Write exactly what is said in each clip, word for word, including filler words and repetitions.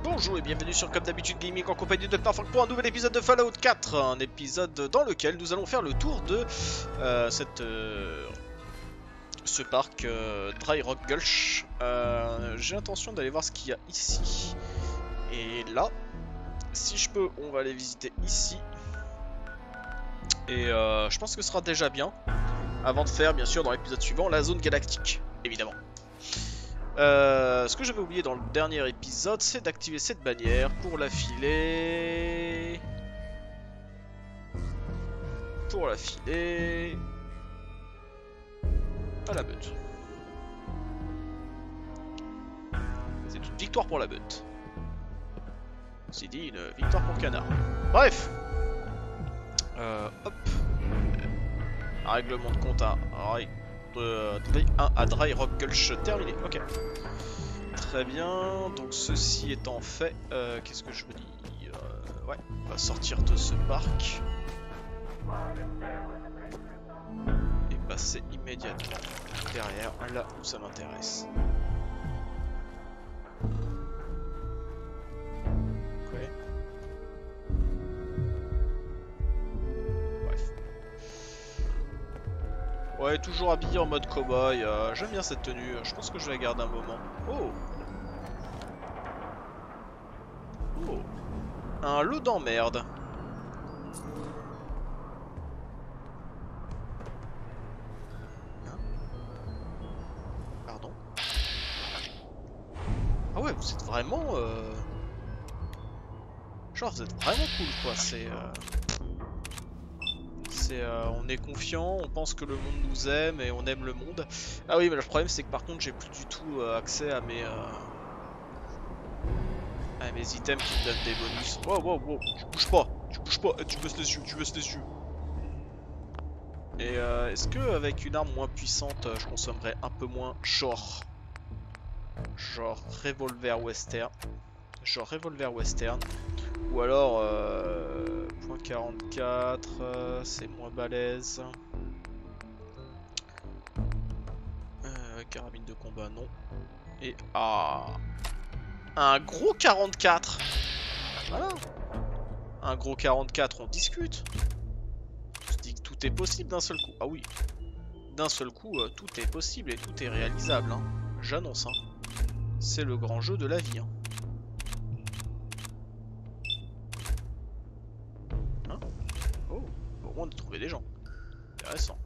Bonjour et bienvenue sur Comme d'habitude Gaming en compagnie de Knarfunk pour un nouvel épisode de Fallout quatre. Un épisode dans lequel nous allons faire le tour de euh, cette, euh, ce parc euh, Dry Rock Gulch. Euh, J'ai l'intention d'aller voir ce qu'il y a ici. Et là, si je peux, on va aller visiter ici. Et euh, je pense que ce sera déjà bien. Avant de faire, bien sûr, dans l'épisode suivant, la zone galactique, évidemment. Euh, ce que j'avais oublié dans le dernier épisode, c'est d'activer cette bannière pour la filer. Pour la filer. À la meute. C'est une victoire pour la meute. C'est dit, une victoire pour Canard. Bref. Euh, hop. Un règlement de compte à, euh, un à Dry Rock Gulch terminé. Ok. Très bien. Donc ceci étant fait, euh, qu'est-ce que je me dis euh, ouais, on va sortir de ce parc. Et passer immédiatement derrière, là où ça m'intéresse. Ouais, toujours habillé en mode cowboy, euh, j'aime bien cette tenue, je pense que je vais la garder un moment. Oh Oh un lot d'emmerde. Hein? Pardon? Ah ouais, vous êtes vraiment... Euh... Genre, vous êtes vraiment cool, quoi, c'est... Euh... Euh, on est confiant, on pense que le monde nous aime et on aime le monde. Ah oui, mais le problème c'est que par contre j'ai plus du tout euh, accès à mes euh, à mes items qui me donnent des bonus. Wow, wow, wow, tu bouges pas, tu bouges pas, tu baisses les yeux, tu baisses les yeux. Et euh, est-ce que avec une arme moins puissante, je consommerais un peu moins, genre, genre revolver western, genre revolver western, ou alors euh, point quarante-quatre, euh, c'est moins balèze. Euh, carabine de combat, non. Et ah, un gros quarante-quatre. Voilà. Un gros quarante-quatre, on discute. Je dis que tout est possible d'un seul coup. Ah oui. D'un seul coup, euh, tout est possible et tout est réalisable. Hein. J'annonce. Hein. C'est le grand jeu de la vie. Hein. Hein oh, au moins de trouver des gens. Intéressant.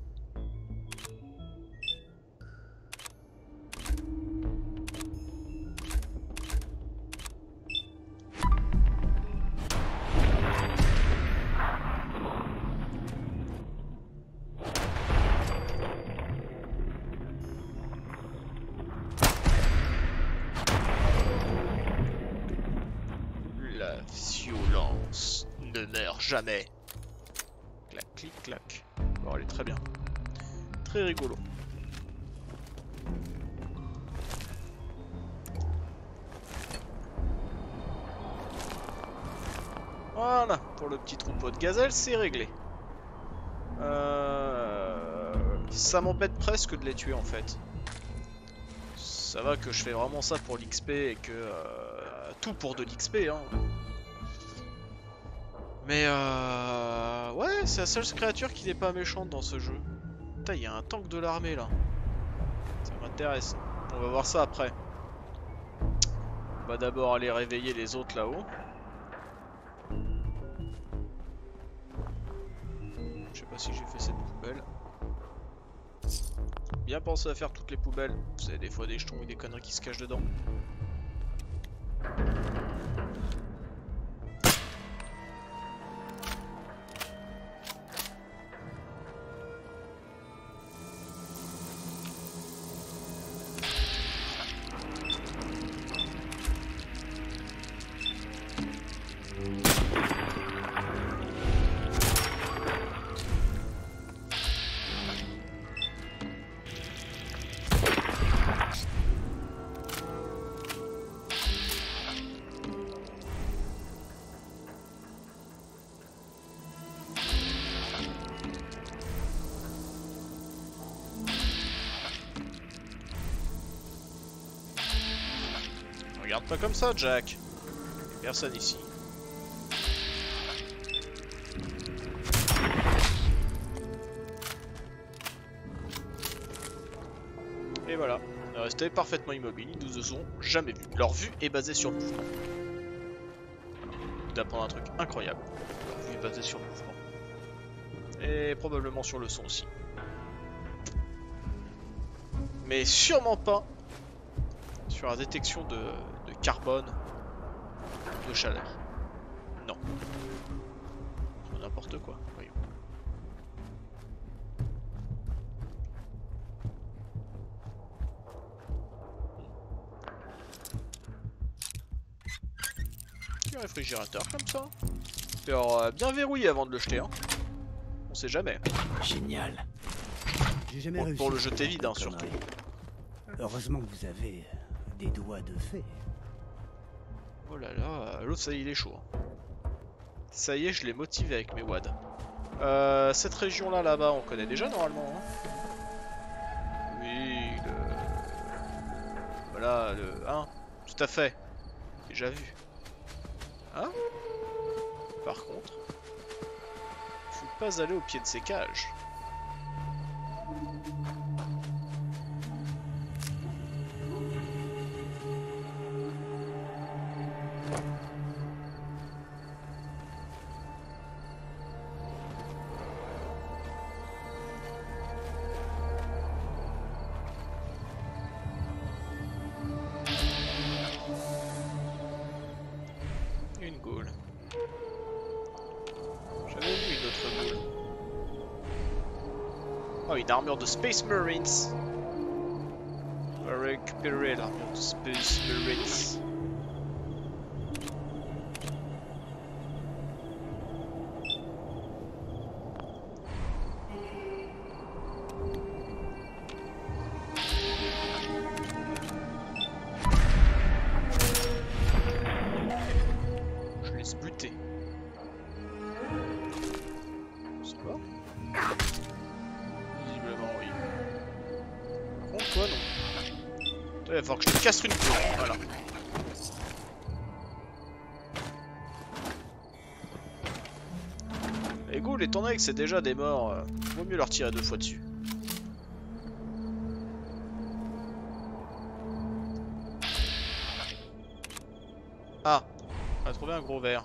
Violence ne meurt jamais. Clac, clic, clac. Bon, elle est très bien. Très rigolo. Voilà, pour le petit troupeau de gazelles, c'est réglé. Euh... Ça m'embête presque de les tuer en fait. Ça va que je fais vraiment ça pour l'X P et que... Euh... Tout pour de l'X P, hein. Mais euh... ouais, c'est la seule créature qui n'est pas méchante dans ce jeu. Putain, il y a un tank de l'armée là. Ça m'intéresse. On va voir ça après. On va d'abord aller réveiller les autres là-haut. Je sais pas si j'ai fait cette poubelle. Bien pensé à faire toutes les poubelles. Vous savez, des fois des jetons ou des conneries qui se cachent dedans. Regarde pas comme ça, Jack. Personne ici. Et voilà, ils restaient parfaitement immobiles, ils nous ont jamais vus. Leur vue est basée sur le mouvement. D'apprendre un truc incroyable. Leur vue est basée sur le mouvement. Et probablement sur le son aussi. Mais sûrement pas sur la détection de, de carbone, de chaleur. Non. N'importe quoi, voyons. Petit réfrigérateur comme ça. Alors, euh, bien verrouillé avant de le jeter, hein. On sait jamais. Génial. J'ai jamais Pour, réussi pour le jeter vide, hein, surtout. Heureusement que vous avez des doigts de fée. Oh là là, l'autre ça y est, il est chaud. Ça y est, je l'ai motivé avec mes wads. Euh, cette région là, là-bas, on connaît déjà normalement. Hein. Oui, le... Voilà, le... Hein, tout à fait. Déjà vu. Hein. Par contre, faut pas aller au pied de ces cages. Une gaule. J'avais vu une autre gaule. Oh, une armure de Space Marines. On va récupérer l'armure de Space Marines. Je laisse buter. C'est quoi? Visiblement oui. Par contre toi non. Toi il va falloir que je te casse une peau. Voilà. Les ghouls, étant donné que c'est déjà des morts, euh, vaut mieux leur tirer deux fois dessus. Ah, on a trouvé un gros verre.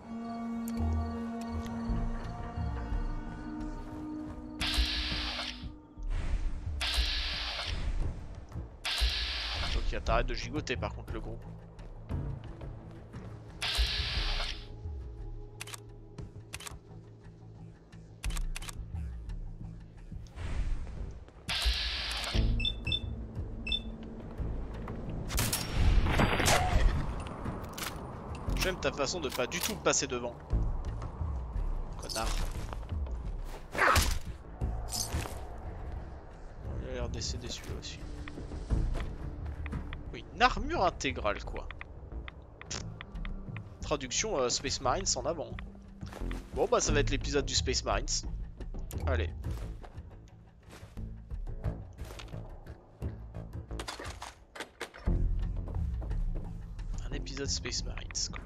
Ok, t'arrêtes de gigoter par contre le gros. J'aime ta façon de pas du tout me passer devant. Connard. Il a l'air décédé celui-là aussi. Oui, une armure intégrale quoi. Traduction euh, Space Marines en avant. Bon bah ça va être l'épisode du Space Marines. Allez. Un épisode Space Marines quoi.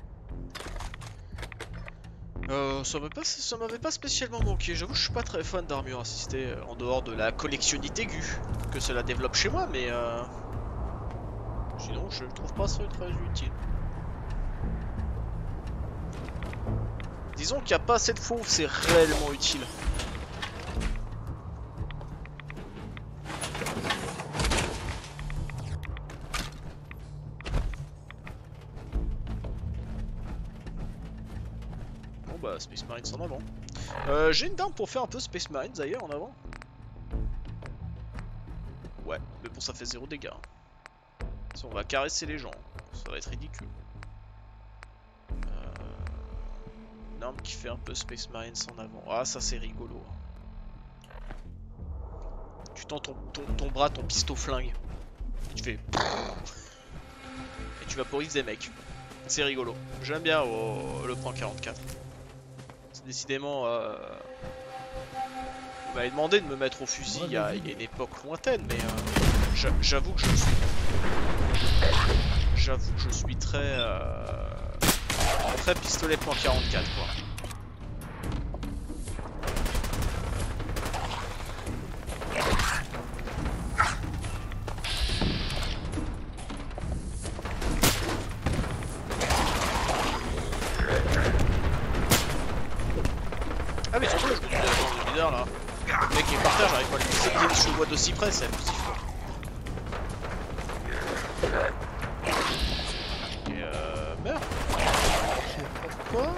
Euh, ça m'avait pas, ça m'avait pas spécialement manqué, j'avoue que je suis pas très fan d'armure assistée euh, en dehors de la collectionnite aiguë que cela développe chez moi, mais euh... sinon je trouve pas ça très utile. Disons qu'il n'y a pas assez de fois où c'est réellement utile. Bah Space Marines en avant. Euh, J'ai une dame pour faire un peu Space Marines d'ailleurs en avant. Ouais, mais bon ça fait zéro dégâts. Si on va caresser les gens, ça va être ridicule. Euh, une arme qui fait un peu Space Marines en avant. Ah ça c'est rigolo. Tu tends ton, ton, ton bras, ton pistolet flingue. Et tu fais... Et tu vaporises des mecs. C'est rigolo. J'aime bien oh, le point quarante-quatre. Décidément, euh... vous m'avez demandé de me mettre au fusil il y a, il y a une époque lointaine, mais euh, j'avoue que je suis, j'avoue que je suis très, euh... très pistolet point quarante-quatre quoi. Ah mais surtout je me dis dans le leader là. Le mec qui est par terre, j'arrive pas à le pousser, je le vois d'aussi près, c'est abusif quoi. Et euh... meurs. Pourquoi?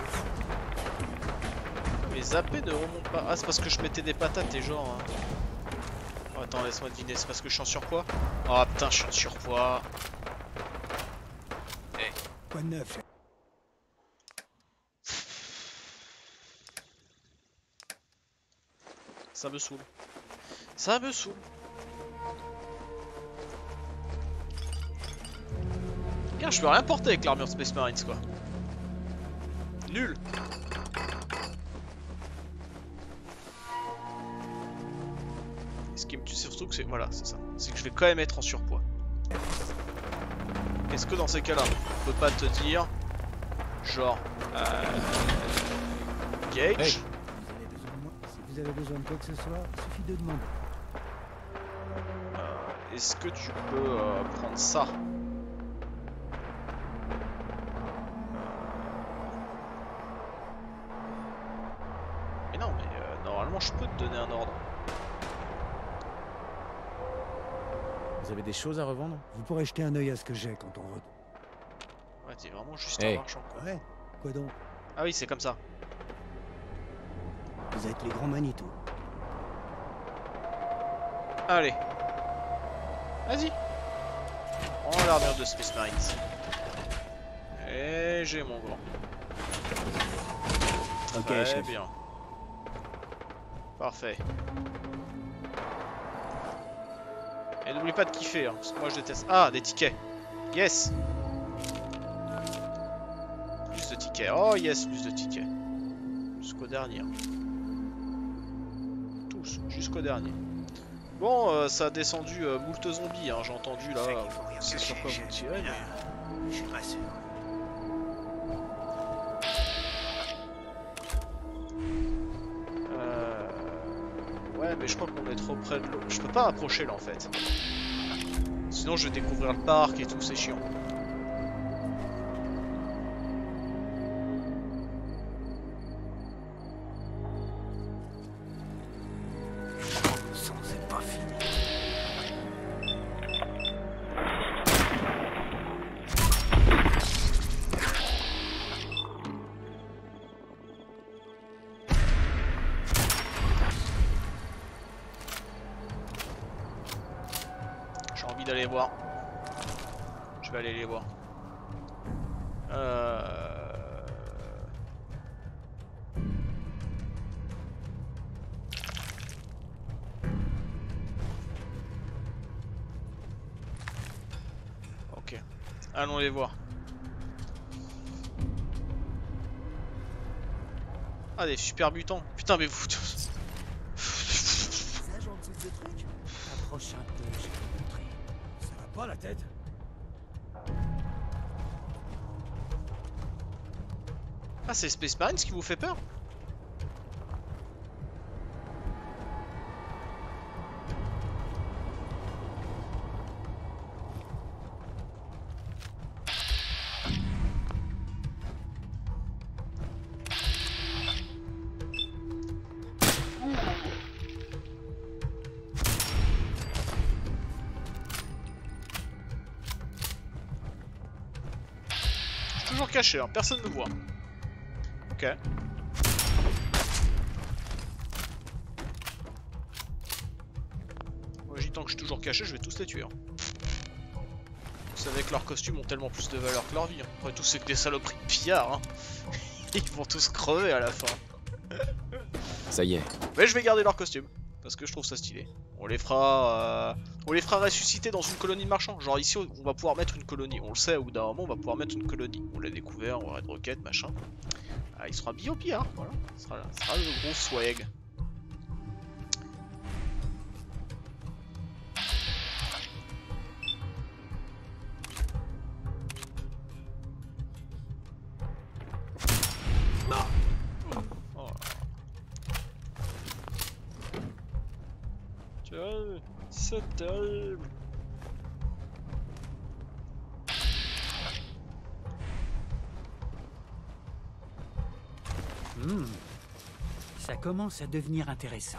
Mes zappés ne remontent pas. Ah c'est parce que je mettais des patates et genre... Hein. Oh, attends laisse-moi deviner, c'est parce que je suis en surpoids? Oh putain je suis en surpoids. Hey. Quoi de neuf? Ça me saoule. Ça me saoule. Bien, je peux rien porter avec l'armure Space Marines quoi. Nul. Et ce qui me tue c'est surtout que c'est... Voilà, c'est ça. C'est que je vais quand même être en surpoids. Est-ce que dans ces cas-là, on peut pas te dire... Genre... Euh... Gage Hey. hey. Si vous avez besoin de quoi que ce soit, il suffit de demander. Euh, Est-ce que tu peux euh, prendre ça? Mais non, mais euh, normalement je peux te donner un ordre. Vous avez des choses à revendre? Vous pourrez jeter un œil à ce que j'ai quand on retourne. Ouais, t'es vraiment juste Hey. un marchand quoi. Ouais, quoi donc? Ah oui, c'est comme ça. Vous êtes les grands Manitou. Allez. Vas-y. Oh l'armure de Space Marines. Et j'ai mon grand. Ok, Très chef. bien. Parfait. Et n'oublie pas de kiffer, hein, parce que moi je déteste. Ah, des tickets. Yes. Plus de tickets. Oh yes, plus de tickets. Jusqu'au dernier. Tous, jusqu'au dernier. Bon, euh, ça a descendu euh, moult zombies, hein, j'ai entendu là. C'est sur quoi vous tirez, mais... Je suis pas sûr. Euh... Ouais, mais je crois qu'on est trop près de l'eau. Je peux pas approcher là en fait. Sinon je vais découvrir le parc et tout, c'est chiant. Sans c'est pas fini. J'ai envie d'aller voir. Je vais aller les voir. Euh... Ok. Allons les voir. Ah des super mutants. Putain mais vous... Ça genre de ce truc. Approche un peu, je vais te montrer. Ça va pas la tête? Ah c'est Space Marines qui vous fait peur? Je suis toujours caché, hein. Personne ne me voit. Ok. Moi j'y tant que je suis toujours caché, je vais tous les tuer. Hein. Vous savez que leurs costumes ont tellement plus de valeur que leur vie. Hein. Après tout c'est que des saloperies de pillards. Hein. Ils vont tous crever à la fin. Ça y est. Mais je vais garder leurs costumes. Parce que je trouve ça stylé. On les fera... Euh... On les fera ressusciter dans une colonie de marchands. Genre ici on va pouvoir mettre une colonie. On le sait, au bout d'un moment on va pouvoir mettre une colonie. On l'a découvert, on va de roquettes, machin. Ah, il sera habillé au pillard, voilà. Ce sera, ce sera le gros swag. C'est terrible. Hmm. Ça commence à devenir intéressant.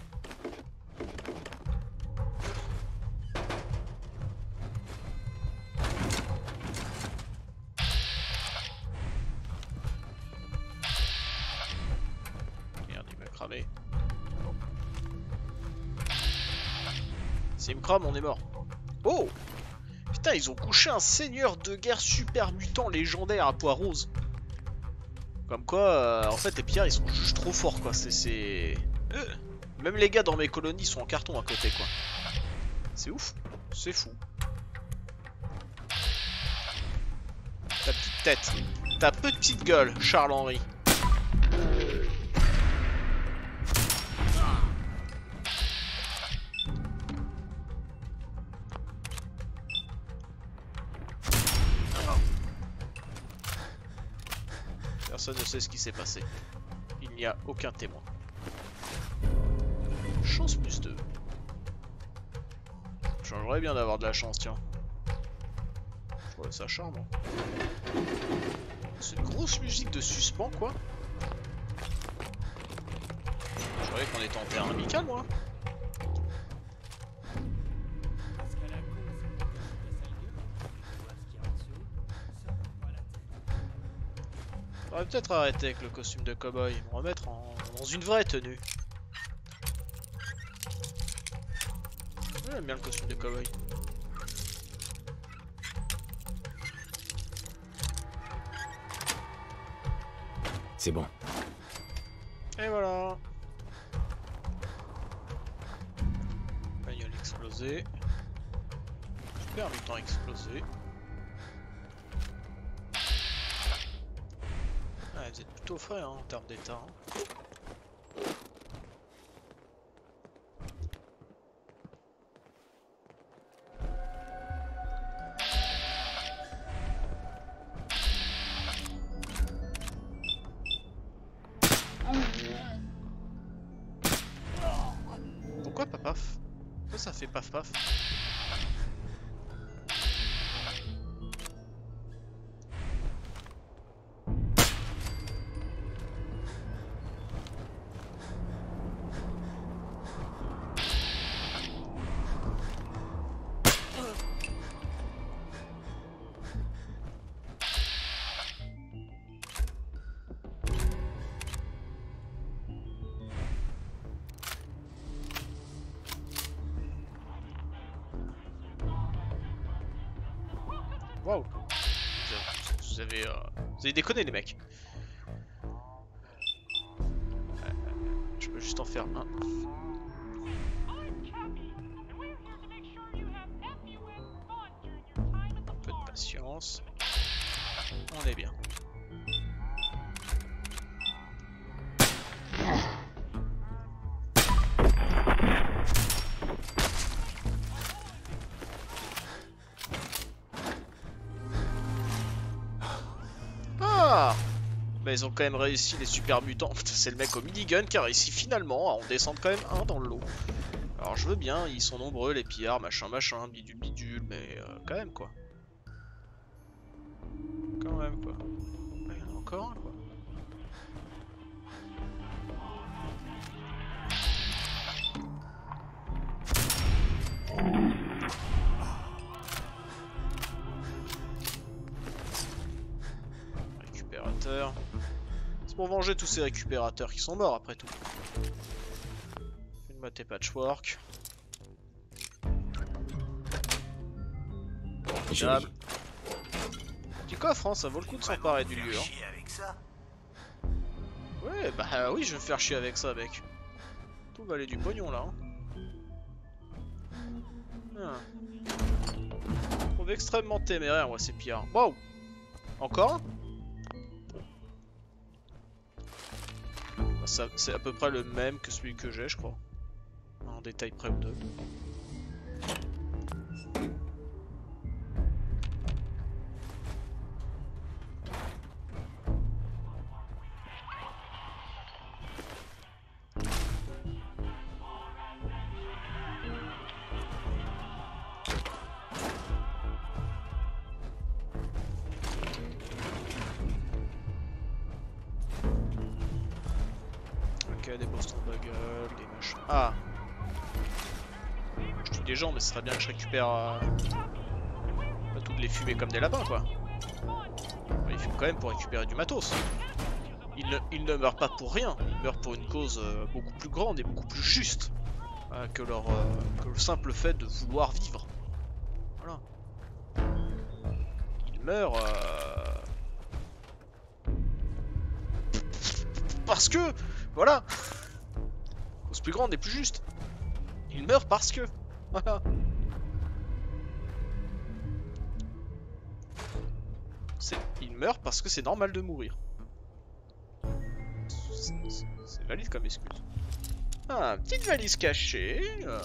Merde, il m'a cramé. S'il me crame, on est mort. Oh! Putain, ils ont couché un seigneur de guerre super mutant légendaire à poids rose. Comme quoi, euh, en fait, les pillards, ils sont juste trop forts, quoi. C'est... Euh. Même les gars dans mes colonies sont en carton à côté, quoi. C'est ouf. C'est fou. Ta petite tête. Ta petite gueule, Charles-Henri. Personne ne sait ce qui s'est passé. Il n'y a aucun témoin. Chance plus deux. Changerait bien d'avoir de la chance, tiens. Je trouvais ça charmant. C'est une grosse musique de suspens, quoi. Je croyais qu'on était en terrain amical, moi. On va peut-être arrêter avec le costume de cow-boy, me remettre en... dans une vraie tenue. J'aime bien le costume de cow-boy. C'est bon. Et voilà. Bagnole explosée. Super mutant explosé. Ah, vous êtes plutôt frais hein, en termes d'état. Hein. Pourquoi pas paf? Pourquoi ça fait paf paf? Waouh! Vous avez, euh, vous avez déconné les mecs. Euh, je peux juste en faire un. Un peu de patience. On est bien. Ah! Bah ils ont quand même réussi les super mutants. C'est le mec au minigun qui a réussi finalement à en descendre quand même un dans le lot. Alors je veux bien, ils sont nombreux les pillards, machin machin, bidule bidule, mais euh, quand même quoi. Quand même quoi. Ah, il y en a encore un quoi. Récupérateur. C'est pour venger tous ces récupérateurs qui sont morts après tout. Une moté patchwork. Joli. Petit coffre, hein, ça vaut le coup de s'emparer du lieu. Hein. Ouais, bah oui, je vais me faire chier avec ça, mec. Tout va aller du pognon là. Hein. Ah. Je trouve extrêmement téméraire, moi, ces pillards. Waouh! Encore un? C'est à peu près le même que celui que j'ai, je crois. En détail près ou deux. Ok, des Boston Bugle, des machins. Ah! Je tue des gens, mais ce serait bien que je récupère. Euh... Pas toutes les fumer comme des lapins, quoi. Ils fument quand même pour récupérer du matos. Ils ne, ils ne meurent pas pour rien, ils meurent pour une cause euh, beaucoup plus grande et beaucoup plus juste euh, que, leur, euh, que le simple fait de vouloir vivre. Voilà. Ils meurent euh... parce que, voilà, cause plus grande et plus juste. Ils meurent parce que, voilà. Ils meurent parce que c'est normal de mourir. C'est valide comme excuse. Ah, petite valise cachée. Euh...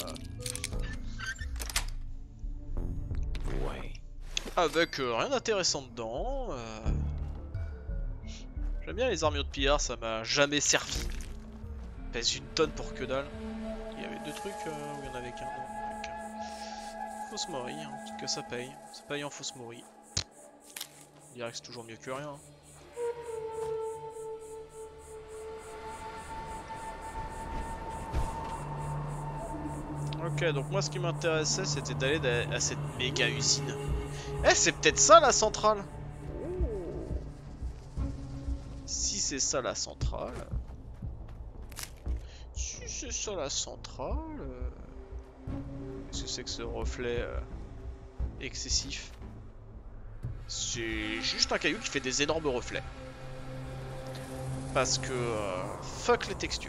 Ouais. Avec euh, rien d'intéressant dedans. Euh... J'aime bien les armures de pillards, ça m'a jamais servi. Pèse une tonne pour que dalle. Il y avait deux trucs euh, où il y en avait qu'un. Non, qu'un. Fausse mori, hein, en tout cas ça paye. Ça paye en fausse mori. Je dirais que c'est toujours mieux que rien. Ok, donc moi ce qui m'intéressait c'était d'aller à cette méga usine. Eh, c'est peut-être ça la centrale. Si c'est ça la centrale. Si c'est ça la centrale. Euh... Qu'est-ce que c'est que ce reflet euh, excessif? C'est juste un caillou qui fait des énormes reflets. Parce que euh, fuck les textures.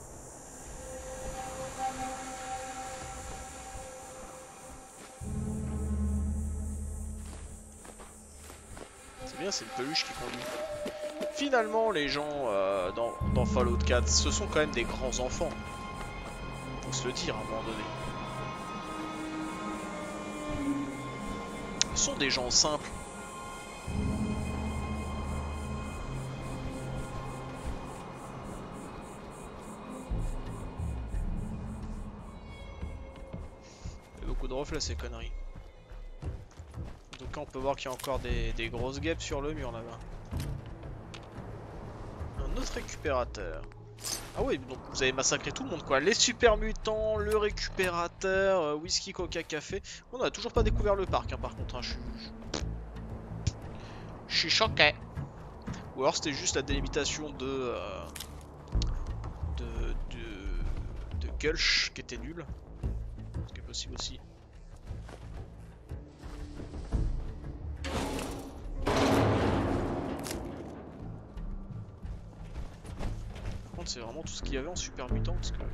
C'est bien, c'est une peluche qui conduit. Finalement, les gens euh, dans, dans Fallout quatre, ce sont quand même des grands enfants. Faut se le dire à un moment donné. Ce sont des gens simples. Il y a beaucoup de reflets ces conneries. Donc là on peut voir qu'il y a encore des, des grosses guêpes sur le mur là-bas. Un autre récupérateur. Ah oui, donc vous avez massacré tout le monde quoi. Les super mutants, le récupérateur, euh, whisky, coca, café. On n'a toujours pas découvert le parc hein, par contre. Hein, je suis... Je suis choqué. Ou alors c'était juste la délimitation de... Euh, de... de... de Gulch qui était nul. Ce qui est possible aussi. C'est vraiment tout ce qu'il y avait en super mutant parce que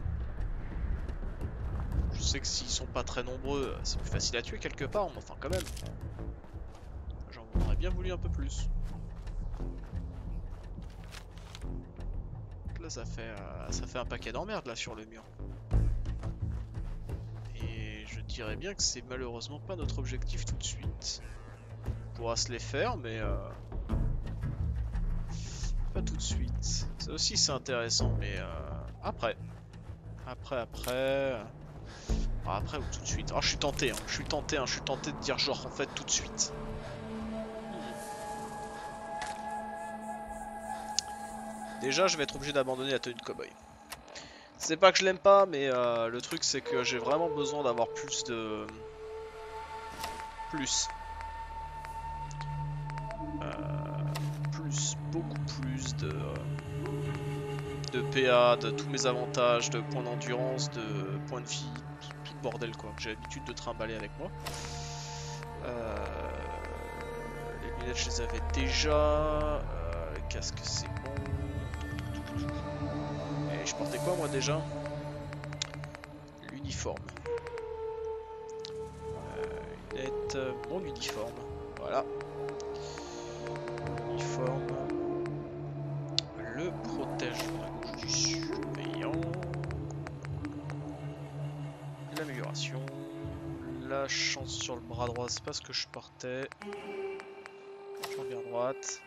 je sais que s'ils sont pas très nombreux c'est plus facile à tuer quelque part mais enfin quand même j'en aurais bien voulu un peu plus. Là ça fait euh, ça fait un paquet d'emmerdes là sur le mur et je dirais bien que c'est malheureusement pas notre objectif tout de suite. On pourra se les faire mais euh... pas tout de suite. Ça aussi c'est intéressant mais euh, après. Après, après... Bon, après ou tout de suite. Oh, je suis tenté, hein. je suis tenté, hein. je suis tenté de dire genre en fait tout de suite. Déjà je vais être obligé d'abandonner la tenue de cowboy. C'est pas que je l'aime pas mais euh, le truc c'est que j'ai vraiment besoin d'avoir plus de... Plus. Euh... Plus, beaucoup plus de... de P A, de tous mes avantages, de points d'endurance, de points de vie, tout, tout le bordel quoi, que j'ai l'habitude de trimballer avec moi. Euh, les lunettes je les avais déjà, euh, le casque c'est bon. Et je portais quoi moi déjà? L'uniforme. Euh, lunettes, mon uniforme, voilà. Uniforme. Le protège la gauche du surveillant. L'amélioration. La chance sur le bras droit, c'est pas ce que je portais. Jambière droite.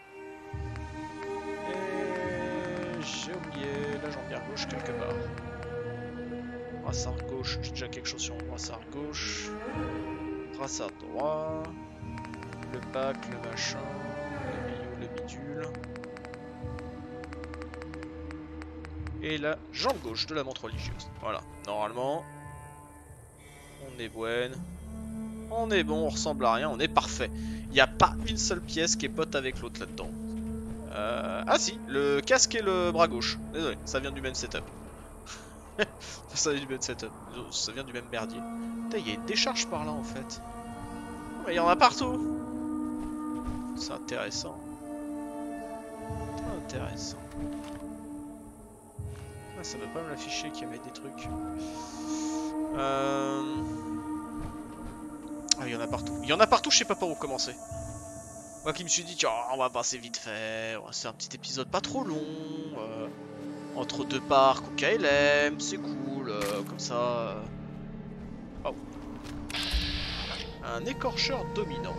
Et j'ai oublié la jambière gauche quelque part. Brassard gauche, j'ai déjà quelque chose sur mon brassard gauche. Brassard droit. Le pack, le machin. Le milieu, le bidule. et la jambe gauche de la montre religieuse. Voilà, normalement, on est bon. On est bon, on ressemble à rien, on est parfait. Il n'y a pas une seule pièce qui est pote avec l'autre là-dedans. Euh... Ah si, le casque et le bras gauche. Désolé, ça vient du même setup. Ça vient du même setup. Ça vient du même merdier. Putain, il y a une décharge par là en fait. Mais il y en a partout. C'est intéressant. Intéressant. Ah, ça veut pas me l'afficher qu'il y avait des trucs. Euh... Ah, il y en a partout. Il y en a partout, je sais pas par où commencer. Moi qui me suis dit, oh, on va passer vite fait. C'est un petit épisode pas trop long. Euh, entre deux parcs au K L M, c'est cool. Euh, comme ça. Euh... Oh. Un écorcheur dominant.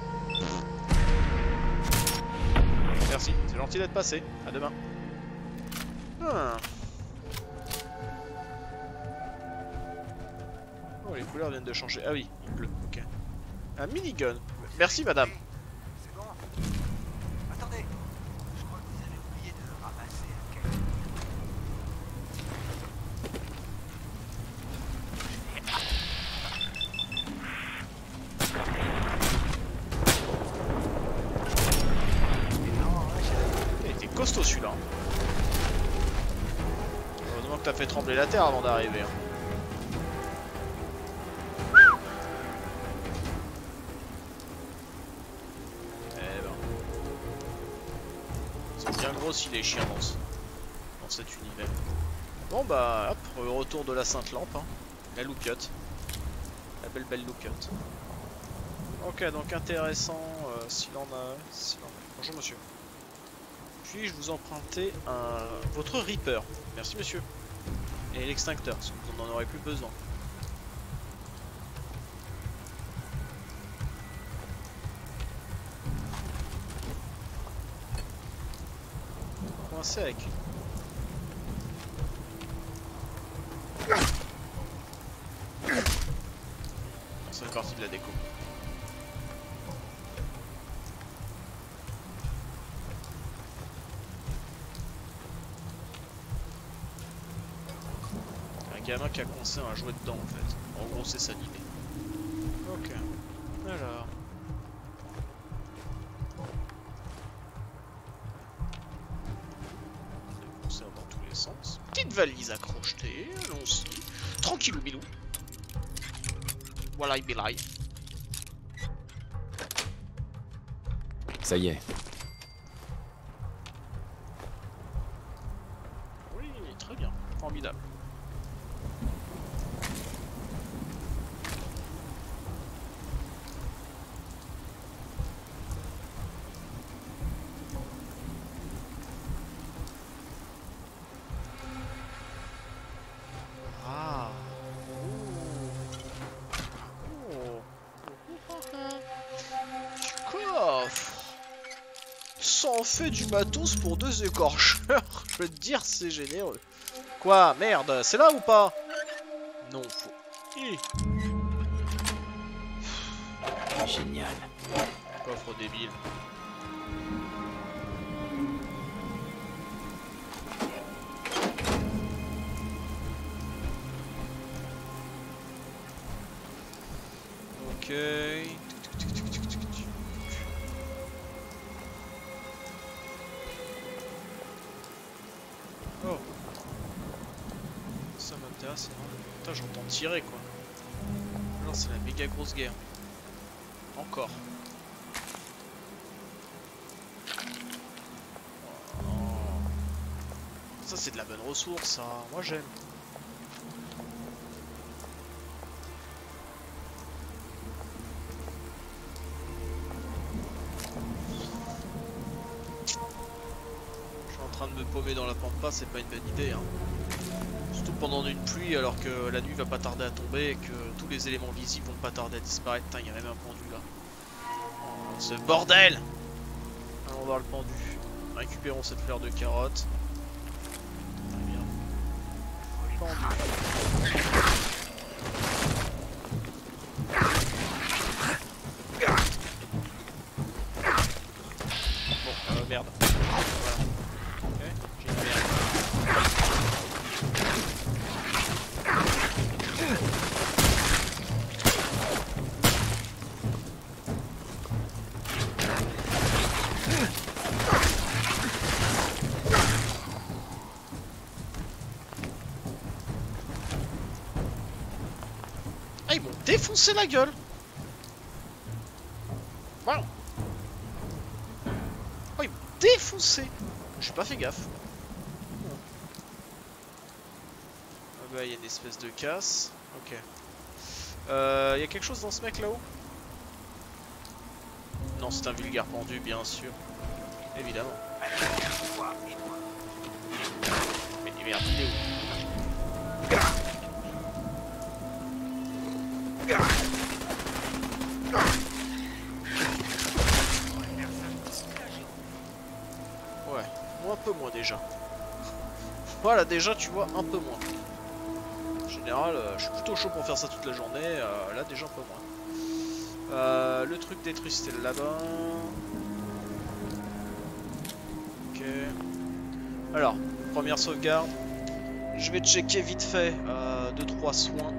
Merci, c'est gentil d'être passé. À demain. Ah. Oh, les couleurs viennent de changer. Ah oui, bleu, ok. Un minigun. Merci madame. C'est bon. Attendez. Je crois que vous avez oublié de ramasser un cahier. Il était costaud celui-là. Heureusement que t'as fait trembler la terre avant d'arriver. Hein. Aussi les chiens dans, ce, dans cet univers. Bon bah hop, retour de la Sainte Lampe, hein. La loupiote. La belle belle loupiote. Ok, donc intéressant, euh, s'il en a... S'il en a... Bonjour monsieur. Puis-je vous emprunter un... votre Reaper? Merci monsieur. Et l'extincteur, parce que vous n'en aurez plus besoin. Avec. C'est une partie de la déco. Un gamin qui a coincé un jouet dedans en fait. En gros c'est ça l'idée. Ok. Alors. Petite valise à crocheter, allons-y. Tranquillou bilou. Voilà, il bilaille. Ça y est. Oui, très bien. Formidable. On fait du matos pour deux écorcheurs. Je veux te dire, c'est généreux. Quoi? Merde, c'est là ou pas? Non, faut... Hi. Génial. Coffre débile. Ok. Oh. Ça m'intéresse. Putain, j'entends tirer quoi. Alors c'est la méga grosse guerre. Encore. Oh. Ça c'est de la bonne ressource, ça. Moi j'aime. De me paumer dans la pampa, c'est pas une bonne idée hein. Surtout pendant une pluie alors que la nuit va pas tarder à tomber et que tous les éléments visibles vont pas tarder à disparaître. Putain, il y a même un pendu là. Oh, ce bordel. Allons voir le pendu. Récupérons cette fleur de carotte. Très bien. Pendu. Bon, euh, merde. Voilà. Ok, j'ai une merde. défoncé la gueule. Voilà. Oh, il m'a défoncé. J'ai pas fait gaffe. Ah bah, il y a une espèce de casse. Ok. Euh, y a quelque chose dans ce mec là-haut? Non, c'est un vulgaire pendu, bien sûr. Évidemment. Mais merde, il est où? Ouais, moi un peu moins déjà. Voilà, déjà tu vois un peu moins. En général, euh, je suis plutôt chaud pour faire ça toute la journée. Euh, là, déjà un peu moins. Euh, le truc détruit c'était là-bas. Ok. Alors, première sauvegarde. Je vais checker vite fait deux trois soins.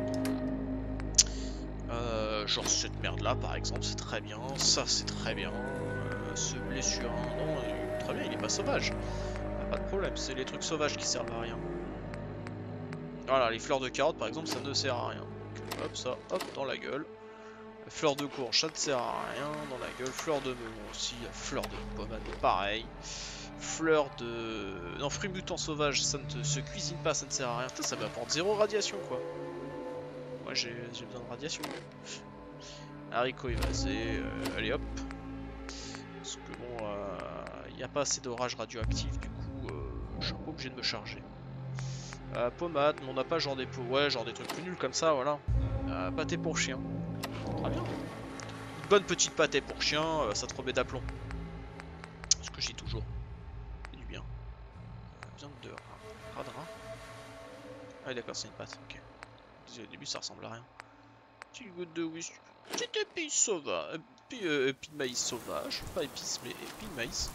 Euh, genre cette merde là par exemple, c'est très bien. Ça c'est très bien. Euh, ce blessure, non, euh, très bien, il est pas sauvage. Pas de problème, c'est les trucs sauvages qui servent à rien. Voilà, les fleurs de carotte par exemple, ça ne sert à rien. Donc, hop, ça, hop, dans la gueule. Fleur de courge, ça ne sert à rien, dans la gueule. Fleur de melon aussi, fleur de pommade, pareil. Fleur de... Non, fruits mutants sauvages, ça ne te... se cuisine pas, ça ne sert à rien. Putain, ça m'apporte zéro radiation, quoi. Moi, j'ai besoin de radiation. Haricot évasé, euh, allez hop. Parce que bon, il euh, n'y a pas assez d'orage radioactif, du coup, euh, je suis pas obligé de me charger. Euh, pommade, mais on n'a pas genre des... Ouais, genre des trucs plus nuls comme ça, voilà. Euh, pâté pour chien. Très bien. Une bonne petite pâté pour chien, euh, ça te remet d'aplomb. Ce que je dis toujours. C'est du bien. Euh, viande de rat. Rat de rat. Ah oui, d'accord, c'est une pâte, ok. Au début, ça ressemble à rien. Petite goutte de whisky. Petite épice sauvage. Puis euh, épi de maïs sauvage. Pas épice, mais épi de maïs.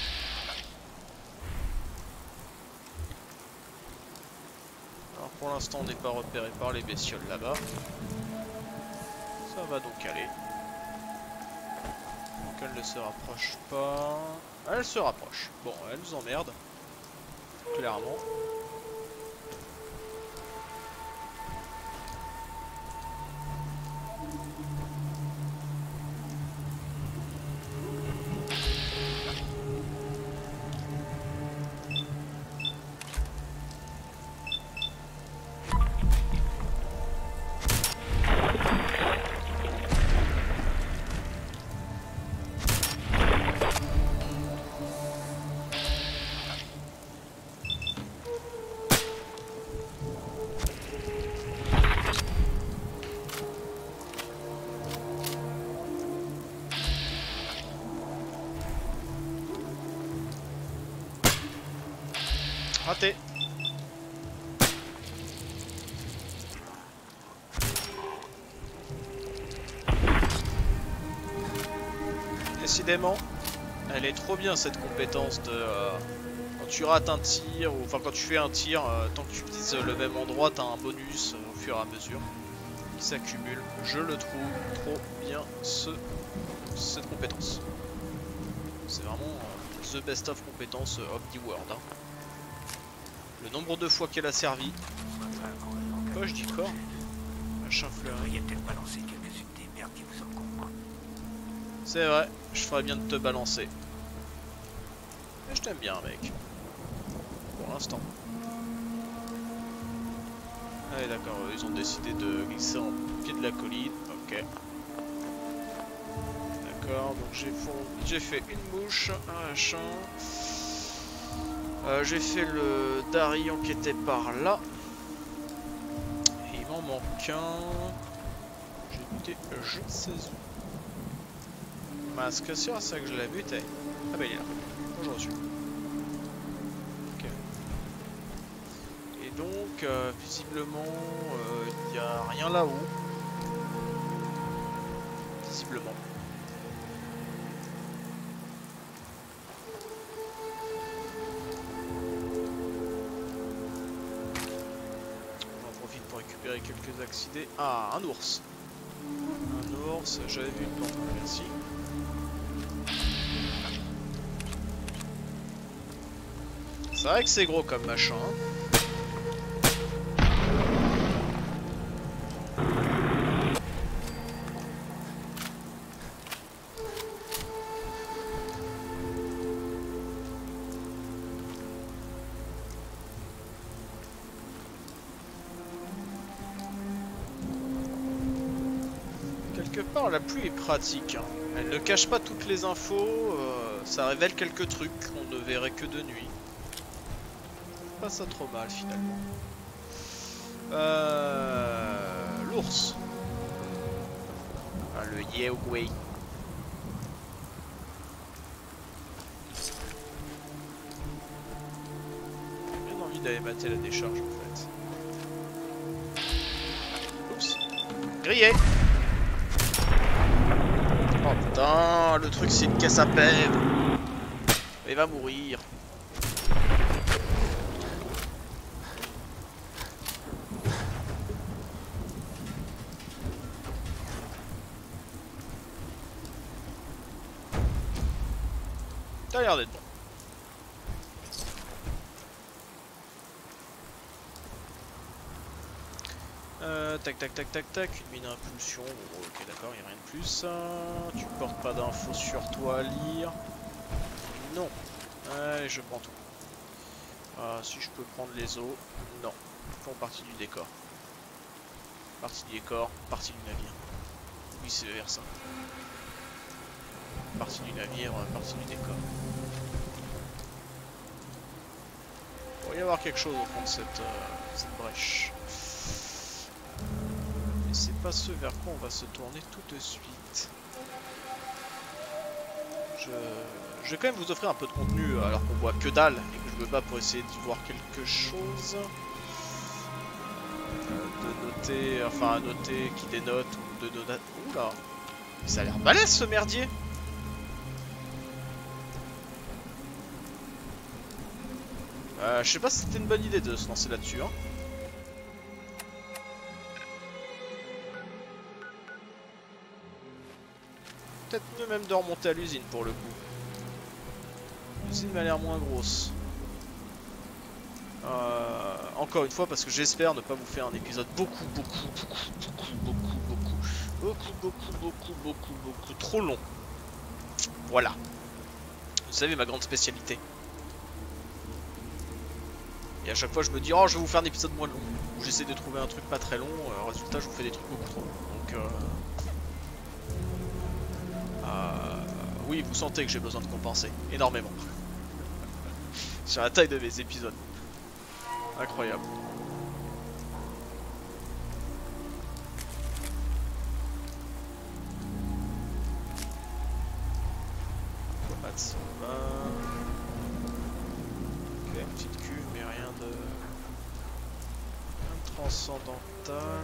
Alors pour l'instant, on n'est pas repéré par les bestioles là-bas. Ça va donc aller. Donc elle ne se rapproche pas. Elle se rapproche. Bon, elle nous emmerde. Clairement. Raté. Décidément, elle est trop bien cette compétence de... Euh, quand tu rates un tir, ou enfin quand tu fais un tir, euh, tant que tu vises le même endroit, t'as un bonus euh, au fur et à mesure qui s'accumule. Je le trouve trop bien ce, cette compétence. C'est vraiment euh, the best of compétence of the world. Hein. Le nombre de fois qu'elle a servi. Poche du corps. Machin fleuri. C'est vrai, je ferais bien de te balancer. Mais je t'aime bien, mec. Pour l'instant. Allez, d'accord, ils ont décidé de glisser en pied de la colline. Ok. D'accord, donc j'ai j'ai fait une mouche, un machin. Euh, j'ai fait le Darion qui était par là. Et il m'en manque un. J'ai buté je ne sais où. Masque sûr, c'est ça que je l'ai buté. Ah bah il est là. Bonjour monsieur. Ok. Et donc, euh, visiblement, il euh, n'y a rien là-haut. Visiblement. Récupérer quelques accidents. Ah, un ours. Un ours, j'avais vu une plante, merci. C'est vrai que c'est gros comme machin. part, la pluie est pratique. Hein. Elle ne cache pas toutes les infos, euh, ça révèle quelques trucs qu'on ne verrait que de nuit. Pas ça trop mal finalement. Euh... L'ours. Ah, le Yeogwei. J'ai envie d'aller mater la décharge en fait. Oups. Grillé. Oh putain, le truc c'est une caisse à pève. Il va mourir. Ça a l'air d'être bon. Euh, tac tac tac tac tac, une mine à impulsion, bon, ok d'accord, il n'y a rien de plus. Euh, tu portes pas d'infos sur toi à lire. Non. Allez, je prends tout. Euh, si je peux prendre les os, non. Ils font partie du décor. Partie du décor, partie du navire. Oui, c'est versa. Partie du navire, partie du décor. Il pourrait y avoir quelque chose au fond de cette, euh, cette brèche. Mais c'est pas ce vers quoi on va se tourner tout de suite. Je, je vais quand même vous offrir un peu de contenu alors qu'on voit que dalle et que je me bats pour essayer d'y voir quelque chose. Euh, de noter, enfin à noter qui dénote ou de noter. Oula! Ça a l'air balèze ce merdier! Euh, je sais pas si c'était une bonne idée de se lancer là-dessus. Hein. Peut-être mieux même de remonter à l'usine pour le coup. L'usine m'a l'air moins grosse. Euh, encore une fois parce que j'espère ne pas vous faire un épisode beaucoup, beaucoup, beaucoup, beaucoup, beaucoup, beaucoup, beaucoup, beaucoup, beaucoup, beaucoup, beaucoup trop long. Voilà. Vous savez ma grande spécialité. Et à chaque fois je me dis oh je vais vous faire un épisode moins long. Ou j'essaie de trouver un truc pas très long, euh, résultat je vous fais des trucs beaucoup trop longs. Donc euh... Euh... oui vous sentez que j'ai besoin de compenser, énormément. Sur la taille de mes épisodes. Incroyable. Pas de cent vingt. Ok, une petite cuve mais rien de... rien de transcendantal.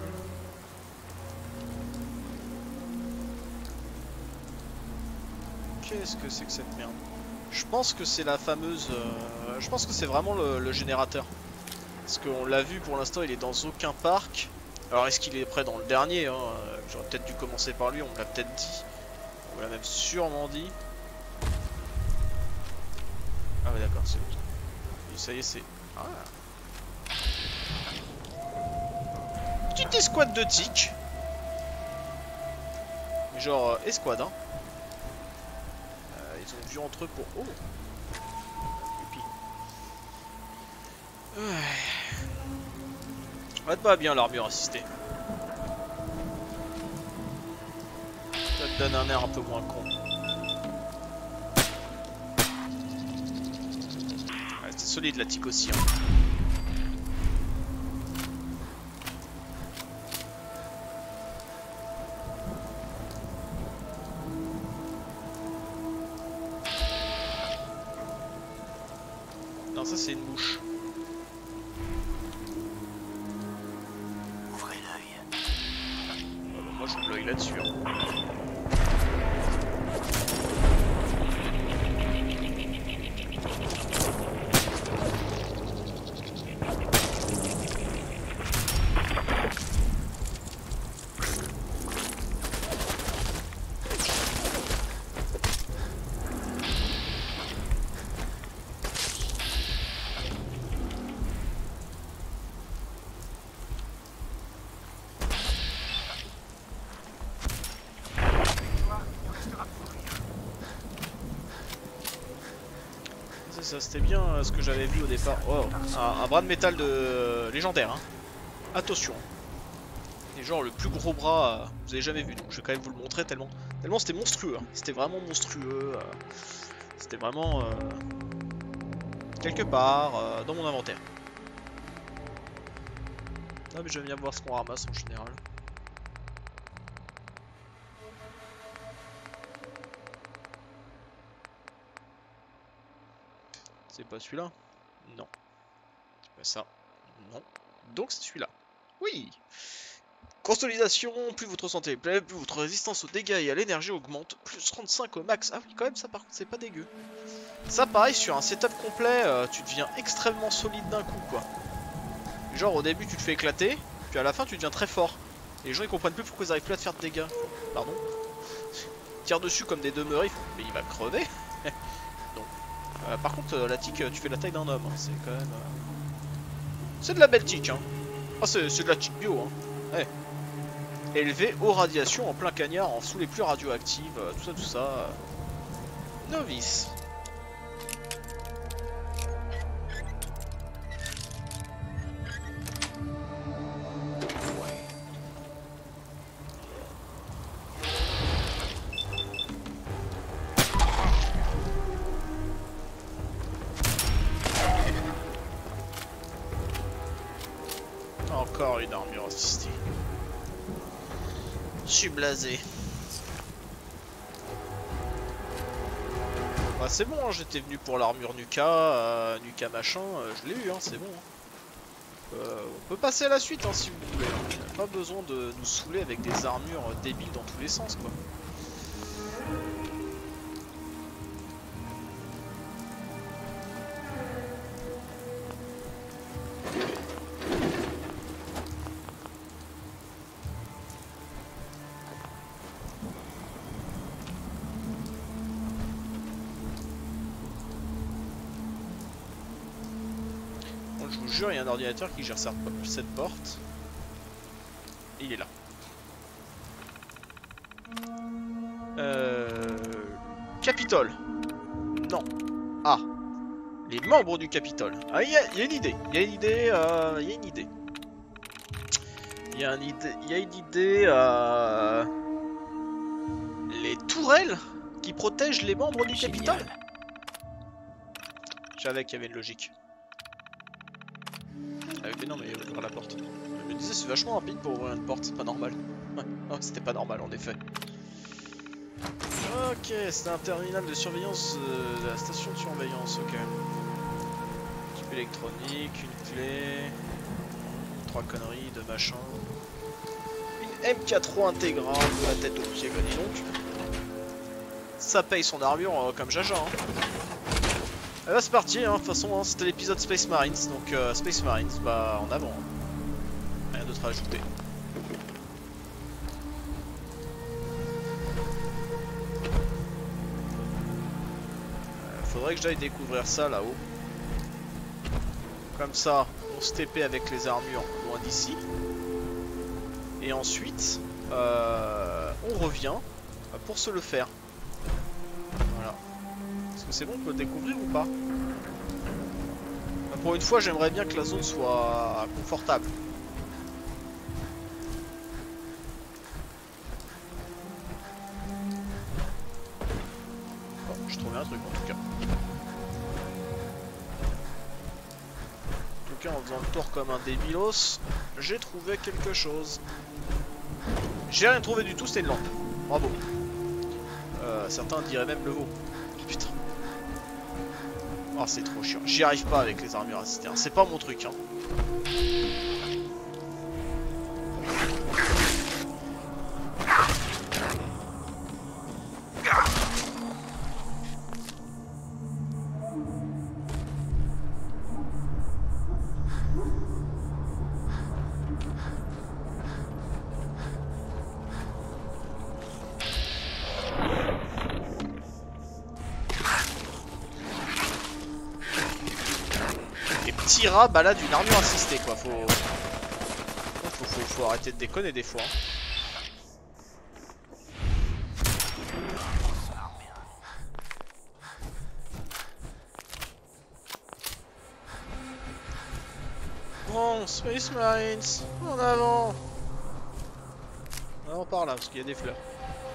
Qu'est-ce que c'est que cette merde? Je pense que c'est la fameuse... Euh, je pense que c'est vraiment le, le générateur. Parce qu'on l'a vu pour l'instant, il est dans aucun parc. Alors est-ce qu'il est prêt dans le dernier hein? J'aurais peut-être dû commencer par lui, on me l'a peut-être dit. On me l'a même sûrement dit. Ah ouais d'accord, c'est l'autre. Et ça y est, c'est... Ah. Petite escouade de tics. Genre euh, escouade hein. Ils ont vu entre eux pour... Oh! Ouais. Va pas bien l'armure assistée. Ça te donne un air un peu moins con. Ouais, c'est solide la tic aussi. Hein. Non, ça c'est une mouche. Ouvrez l'œil. Euh, moi je l'œil là-dessus. Hein. Ça c'était bien euh, ce que j'avais vu au départ. Oh, un, un bras de métal de euh, légendaire. Hein. Attention. Et genre le plus gros bras, euh, vous avez jamais vu. Donc je vais quand même vous le montrer tellement, tellement c'était monstrueux. Hein. C'était vraiment monstrueux. Euh, c'était vraiment euh, quelque part euh, dans mon inventaire. Ah mais j'aime bien voir ce qu'on ramasse en général. C'est pas celui-là? Non. C'est pas ça. Non. Donc c'est celui-là. Oui. Consolidation, plus votre santé plaît, plus votre résistance aux dégâts et à l'énergie augmente, plus trente-cinq au max. Ah oui, quand même, ça par contre, c'est pas dégueu. Ça, pareil, sur un setup complet, euh, tu deviens extrêmement solide d'un coup, quoi. Genre, au début, tu te fais éclater, puis à la fin, tu deviens très fort. Et les gens, ils comprennent plus pourquoi ils arrivent plus à te faire de dégâts. Pardon. Tire dessus comme des demeurés, ils font... mais il va crever. Donc. Euh, par contre, euh, la tic, tu fais la taille d'un homme, hein. C'est quand même... Euh... C'est de la belle tic, hein. Ah, c'est de la tic bio, hein. Ouais. Élevé aux radiations en plein cagnard, en sous les pluies radioactives, euh, tout ça, tout ça. Euh... Novice. Encore une armure assistée. Je suis blasé. Bah c'est bon, hein, j'étais venu pour l'armure Nuka, euh, Nuka machin, euh, je l'ai eu, hein, c'est bon. Hein. Euh, on peut passer à la suite hein, si vous voulez. On n'a pas besoin de nous saouler avec des armures débiles dans tous les sens quoi. Je vous jure, il y a un ordinateur qui gère cette porte. Et il est là. Euh... Capitole. Non. Ah. Les membres du Capitole. Ah, il y, y a une idée. Il y a une idée. Euh... Il y a une idée. Il y a une idée. Il y a une idée. Euh... Les tourelles qui protègent les membres du Génial. Capitole. Je savais qu'il y avait une logique. Ah mais non mais il va ouvrir la porte. Je me disais c'est vachement rapide pour ouvrir une porte, c'est pas normal. Ouais, oh, c'était pas normal en effet. Ok, c'est un terminal de surveillance euh, de la station de surveillance, ok. Type électronique, une clé, trois conneries, deux machins. Une M K trois intégrale de la tête aux pieds, bah dis donc. Ça paye son armure euh, comme Jaja hein. Et là c'est parti, hein. De toute façon hein, c'était l'épisode Space Marines, donc euh, Space Marines, bah en avant. Hein. Rien d'autre à ajouter. Euh, faudrait que j'aille découvrir ça là-haut. Comme ça, on se T P avec les armures loin d'ici. Et ensuite, euh, on revient pour se le faire. Voilà. Est-ce que c'est bon, on peut le découvrir ou pas? Pour une fois, j'aimerais bien que la zone soit confortable. Bon, j'ai trouvé un truc en tout cas. En tout cas, en faisant le tour comme un débilos, j'ai trouvé quelque chose. J'ai rien trouvé du tout, c'était une lampe. Bravo. Euh, certains diraient même le veau. Putain. Oh c'est trop chiant, j'y arrive pas avec les armures assistées, hein. C'est pas mon truc hein. Petit rat balade une armure assistée quoi, faut... Faut, faut, faut arrêter de déconner des fois. Hein. Bon, Space Marines, en avant. Non, par là, parce qu'il y a des fleurs.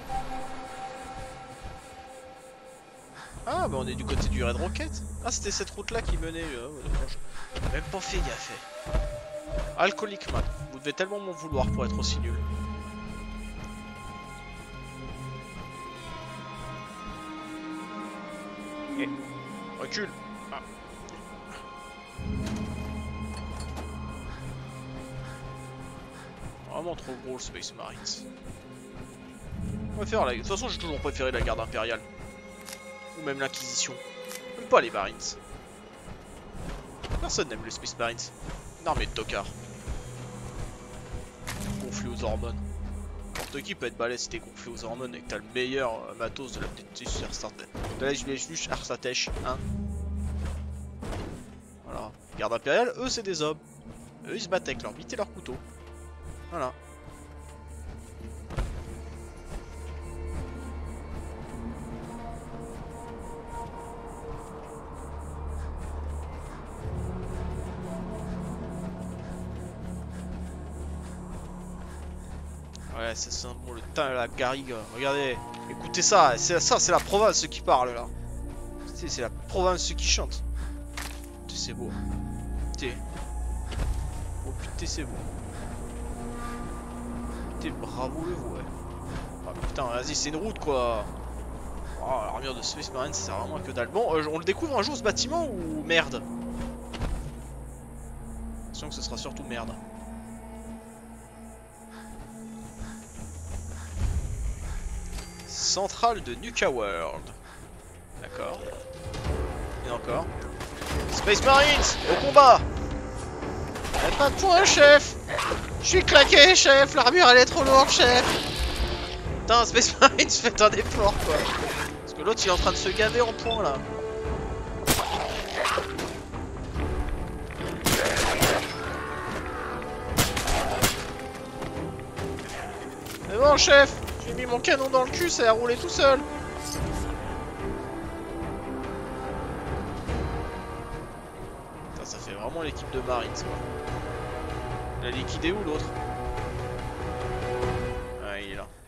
Ah, bah on est du côté du Red Rocket. Ah, c'était cette route-là qui menait... Euh, J'ai même pas fait gaffe. Alcoolique man. Vous devez tellement m'en vouloir pour être aussi nul. Eh, recule. Ah. Vraiment trop gros le Space Marines. On va faire la... De toute façon, j'ai toujours préféré la garde impériale. Ou même l'Inquisition. Même pas les Marines. Personne n'aime les Space Marines. Une armée de tocards. Gonflé aux hormones. N'importe qui peut être balèze si t'es gonflé aux hormones et que t'as le meilleur euh, matos de la petite Arsatech. De la juge Arsatech, hein. Voilà. Garde impériale, eux c'est des hommes. Eux ils se battent avec leur bite et leur couteau. Voilà. Ouais, c'est ça, bon, le teint, la garrigue. Regardez, écoutez ça, c'est ça, c'est la province qui parle là. C'est la province qui chante. Putain, c'est beau. Putain. Oh putain, c'est beau. Putain, bravo le vous, ouais. Ah putain, vas-y, c'est une route quoi. Oh, l'armure de Space Marine, ça sert vraiment à que dalle. Bon, euh, on le découvre un jour ce bâtiment ou merde? Attention que ce sera surtout merde. Centrale de Nuka World. D'accord. Et encore. Space Marines, au combat! Y'a pas de point, chef! Je suis claqué, chef! L'armure elle est trop lourde, chef! Putain, Space Marines, faites un effort quoi! Parce que l'autre il est en train de se gaver en points là. Mais bon, chef! J'ai mis mon canon dans le cul, ça a roulé tout seul. Putain, ça fait vraiment l'équipe de Marines quoi. Il a liquidé où l'autre? Ah, il est là.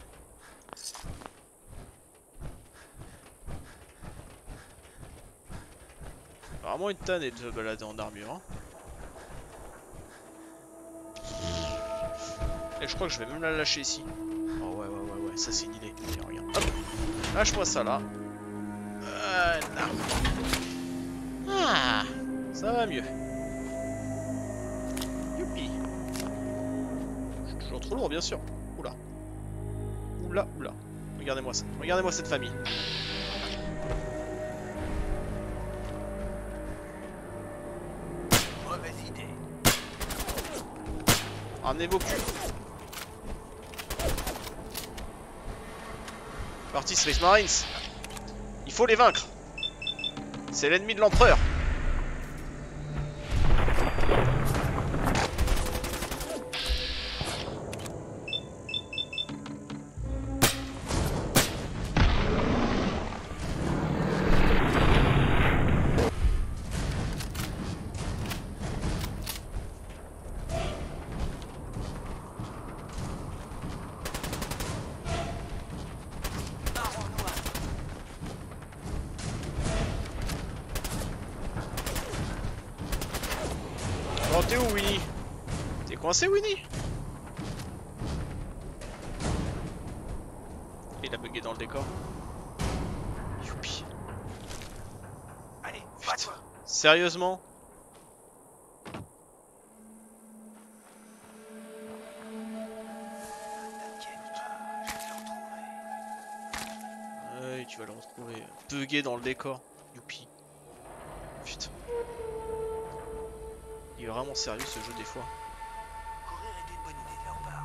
Vraiment une tonne de se balader en armure. Hein. Et je crois que je vais même la lâcher ici. Oh ouais, ouais, ouais, ouais, ça c'est une idée. Tiens, regarde. Hop. Lâche-moi ça là. Voilà. Ah, ça va mieux. Youpi. Je suis toujours trop lourd, bien sûr. Oula. Oula, oula. Regardez-moi ça. Regardez-moi cette famille. Mauvaise idée. Ramenez vos culs. Parti Space Marines. Il faut les vaincre. C'est l'ennemi de l'empereur. Oh, t'es où, Winnie? T'es coincé, Winnie? Il a bugué dans le décor. Youpi. Allez, bats-toi. Sérieusement? T'inquiète, je vais le retrouver. Ouais, tu vas le retrouver. Bugué dans le décor. Youpi. Putain. Il est vraiment sérieux ce jeu des fois. Courir est une bonne idée de leur part.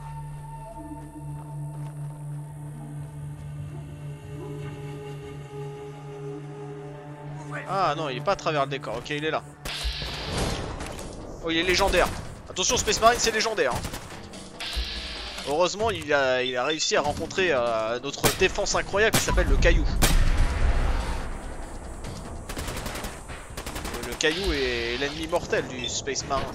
Ouvrez. Ah non, il est pas à travers le décor. Ok, il est là. Oh, il est légendaire. Attention, Space Marine, c'est légendaire. Hein. Heureusement, il a, il a réussi à rencontrer euh, notre défense incroyable qui s'appelle le Caillou. Le Caillou est l'ennemi mortel du Space Marine.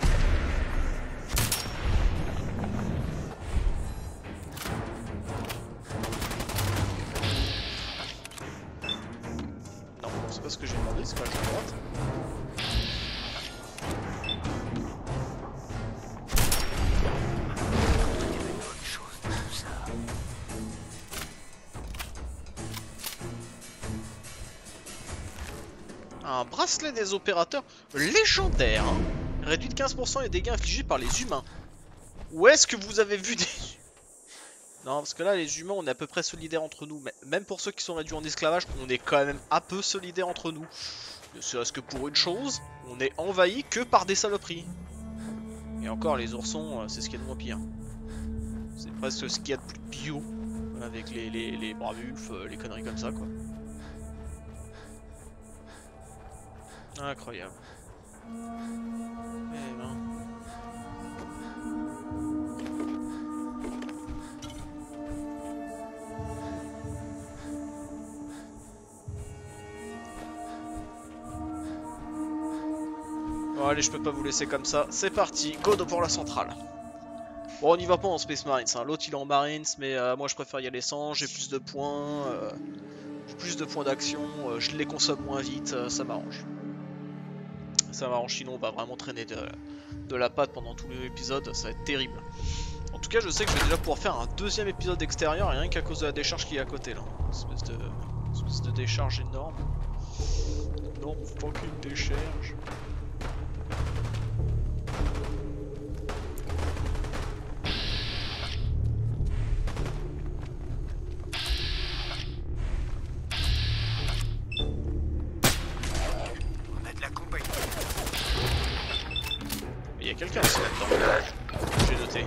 un bracelet des opérateurs légendaire. Hein. Réduit de quinze pour cent les dégâts infligés par les humains. Où est-ce que vous avez vu des... Non, parce que là, les humains, on est à peu près solidaires entre nous. Mais même pour ceux qui sont réduits en esclavage, on est quand même un peu solidaires entre nous. Ne serait-ce que pour une chose, on est envahi que par des saloperies. Et encore, les oursons, c'est ce qu'il y a de moins pire. C'est presque ce qu'il y a de plus bio. Avec les, les, les bravulfs, les conneries comme ça, quoi. Incroyable. Eh ben... Bon allez, je peux pas vous laisser comme ça. C'est parti, go pour la centrale. Bon, on y va pas en Space Marines, hein. L'autre il est en Marines, mais euh, moi je préfère y aller sans, j'ai plus de points, euh, j'ai plus de points d'action, euh, je les consomme moins vite, euh, ça m'arrange. Ça m'arrange, sinon on va vraiment traîner de, de la patte pendant tout l'épisode, ça va être terrible. En tout cas, je sais que je vais déjà pouvoir faire un deuxième épisode extérieur, rien qu'à cause de la décharge qui est à côté là. Une espèce de, une espèce de décharge énorme. Non, fucking décharge. Il y a quelqu'un aussi là-dedans. J'ai noté.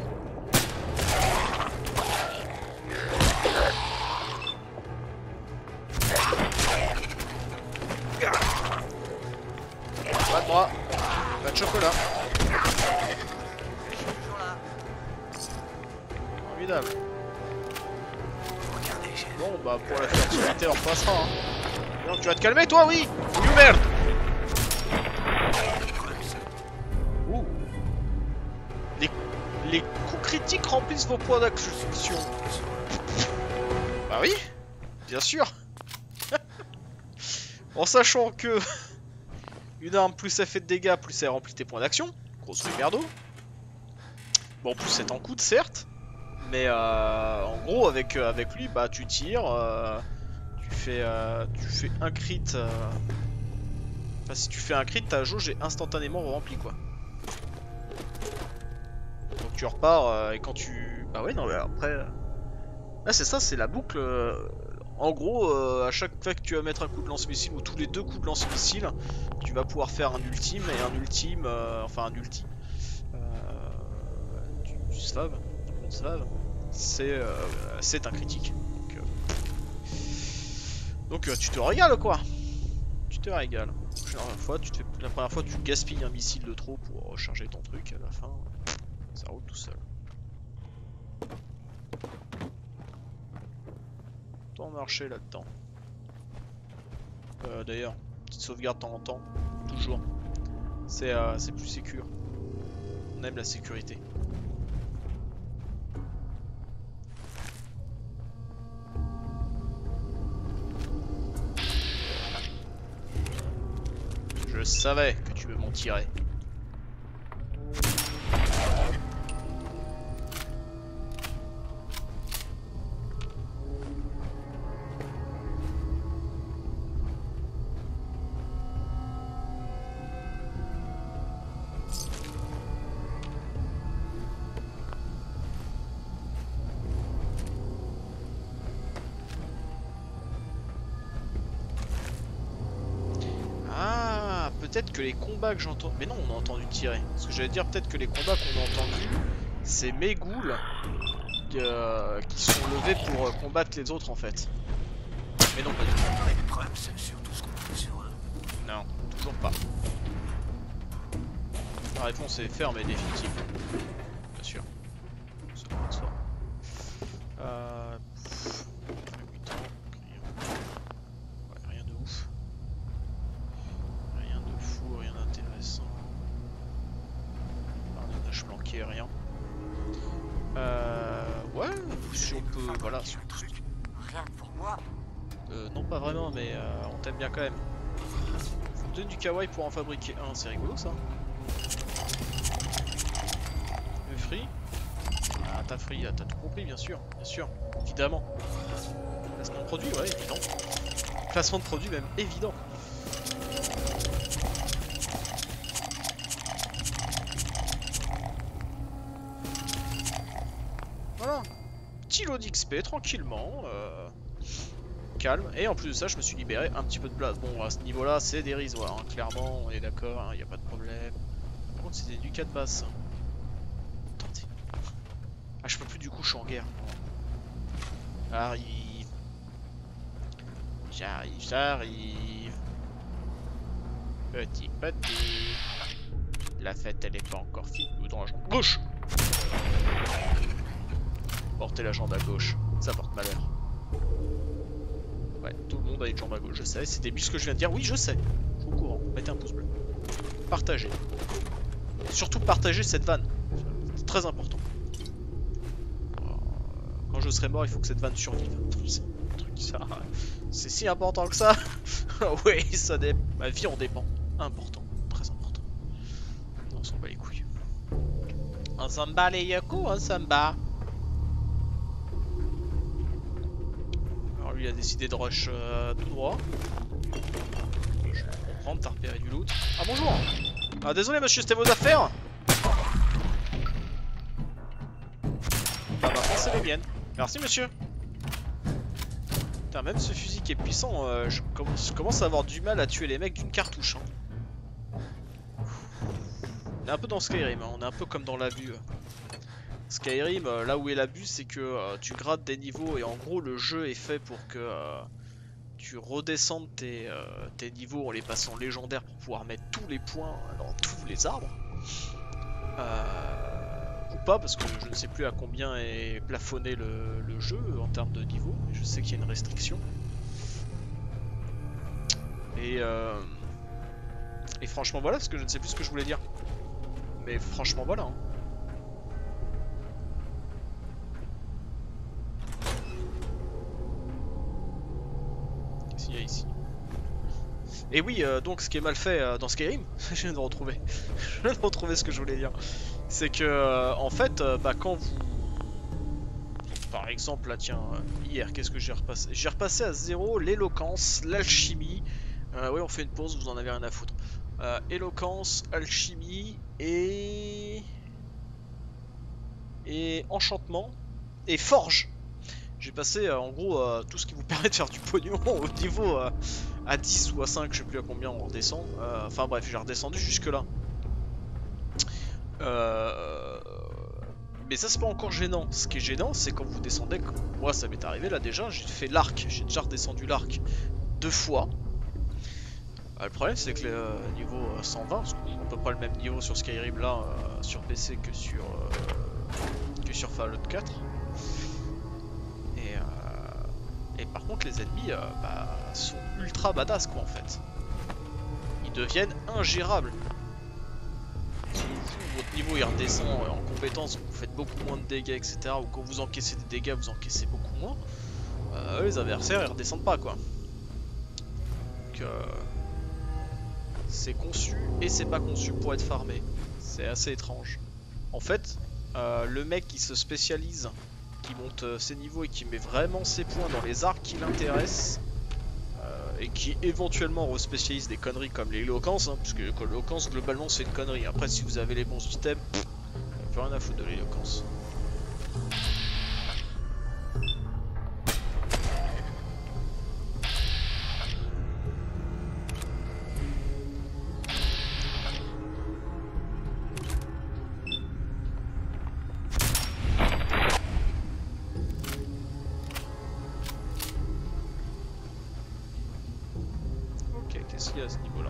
Pas de bras. Pas de chocolat. Formidable. Bon bah pour la fertilité on repassera. Hein. Non, tu vas te calmer toi, oui. You merde. Les coups critiques remplissent vos points d'action. Bah oui, bien sûr. En sachant que une arme plus elle fait de dégâts, plus elle remplit tes points d'action. Grosso merdo. Bon, plus c'est en coude certes. Mais euh, en gros avec, euh, avec lui, bah tu tires. Euh, tu, fais, euh, tu fais un crit. Euh... Enfin si tu fais un crit, ta jauge est instantanément remplie quoi. Donc tu repars euh, et quand tu... Bah ouais non mais après... Euh... Là c'est ça, c'est la boucle. Euh... En gros, euh, à chaque fois que tu vas mettre un coup de lance-missile ou tous les deux coups de lance-missile, tu vas pouvoir faire un ultime et un ultime... Euh... Enfin un ulti. Euh... Du, du Svav. Du Svav. C'est euh... c'est un critique. Donc, euh... Donc euh, tu te régales quoi. Tu te régales. La première fois, tu te fais... la première fois tu gaspilles un missile de trop pour recharger ton truc à la fin. Ça roule tout seul. Autant marcher là-dedans. Euh, D'ailleurs, petite sauvegarde de temps en temps. Toujours. C'est euh, plus sécure. On aime la sécurité. Je savais que tu veux m'en tirer. Peut-être que les combats que j'entends... Mais non, on a entendu tirer. Ce que j'allais dire, peut-être que les combats qu'on a entendus, c'est mes ghouls euh, qui sont levés pour euh, combattre les autres en fait. Mais non, pas du tout. Les preuves sur tout ce qu'on peut sur eux. Non, toujours pas. La réponse est ferme et définitive. Bien sûr. Ça va de soi. Euh... huit ans. Ouais, rien de ouf. Rien de fou, rien d'intéressant. Pardonnage planqué, rien. Euh... Ouais, si on peut... Voilà. Si on peut... Rien pour moi. Euh, non pas vraiment, mais euh, on t'aime bien quand même. Faut me donner du kawaii pour en fabriquer un, c'est rigolo ça. Le free. Ah t'as free, t'as tout compris bien sûr, bien sûr, évidemment. Placement de produit, ouais, évident. Placement de produit même, évident. petit lot d'X P tranquillement. Euh, calme. Et en plus de ça, je me suis libéré un petit peu de place. Bon, à ce niveau-là, c'est dérisoire. Hein. Clairement, on est d'accord, il n'y a pas de problème. Par contre, c'est des ducats de basse. Attendez. Ah, je peux plus, du coup, je suis en guerre. J'arrive. J'arrive, j'arrive. Petit, petit. La fête, elle est pas encore finie. Ou dans la jambe gauche. Portez la jambe à gauche, ça porte malheur. Ouais, tout le monde a une jambe à gauche, je sais. C'est débile ce que je viens de dire. Oui, je sais. Je suis au courant. Mettez un pouce bleu. Partagez. Surtout partagez cette vanne. C'est très important. Quand je serai mort, il faut que cette vanne survive. C'est un truc, ça. C'est si important que ça. Oui, ça dé... Ma vie en dépend. Important. Très important. On s'en bat les couilles. On s'en bat les yoko, on s'en bat. Alors lui, il a décidé de rush euh, tout droit. Je peux comprendre, t'as repéré du loot. Ah bonjour. Ah désolé monsieur, c'était vos affaires. Bah maintenant c'est les miennes. Merci monsieur. Putain, même ce fusil qui est puissant, euh, je, commence, je commence à avoir du mal à tuer les mecs d'une cartouche. Hein. On est un peu dans Skyrim, hein. On est un peu comme dans l'abus. Skyrim, euh, là où est l'abus, c'est que euh, tu grattes des niveaux et en gros le jeu est fait pour que euh, tu redescendes tes, euh, tes niveaux en les passant légendaires pour pouvoir mettre tous les points dans tous les arbres. Euh... Ou pas, parce que je ne sais plus à combien est plafonné le, le jeu en termes de niveau, mais je sais qu'il y a une restriction. Et, euh, et franchement voilà, parce que je ne sais plus ce que je voulais dire. Mais franchement voilà. Hein. Qu'est-ce qu'il y a ici? Et oui, euh, donc ce qui est mal fait euh, dans Skyrim, je viens de retrouver, je viens de retrouver ce que je voulais dire. C'est que, euh, en fait, euh, bah, quand vous... Par exemple, là, tiens, euh, hier, qu'est-ce que j'ai repassé? J'ai repassé à zéro l'éloquence, l'alchimie. Euh, oui, on fait une pause, vous en avez rien à foutre. Euh, éloquence, alchimie et... Et enchantement et forge. J'ai passé, euh, en gros, euh, tout ce qui vous permet de faire du pognon au niveau euh, à dix ou à cinq, je sais plus à combien on redescend. Euh, enfin bref, j'ai redescendu jusque là. Euh... Mais ça c'est pas encore gênant. Ce qui est gênant c'est quand vous descendez, comme moi ça m'est arrivé là déjà, j'ai fait l'arc, j'ai déjà redescendu l'arc deux fois. Euh, le problème c'est que le euh, niveau cent vingt, parce qu'on peut pas le même niveau sur Skyrim là, euh, sur P C que sur, euh, que sur Fallout quatre. Et, euh, et par contre les ennemis euh, bah, sont ultra badass quoi en fait. Ils deviennent ingérables. Votre niveau il redescend en compétence, vous faites beaucoup moins de dégâts, et cetera. Ou quand vous encaissez des dégâts, vous encaissez beaucoup moins. Euh, les adversaires ils redescendent pas quoi. Donc euh, c'est conçu et c'est pas conçu pour être farmé. C'est assez étrange. En fait, euh, le mec qui se spécialise, qui monte euh, ses niveaux et qui met vraiment ses points dans les arcs qui l'intéressent, et qui éventuellement respécialise des conneries comme l'éloquence, hein, parce que l'éloquence globalement c'est une connerie. Après si vous avez les bons items, pff, plus rien à foutre de l'éloquence. Qu'est-ce qu'il y a à ce niveau-là?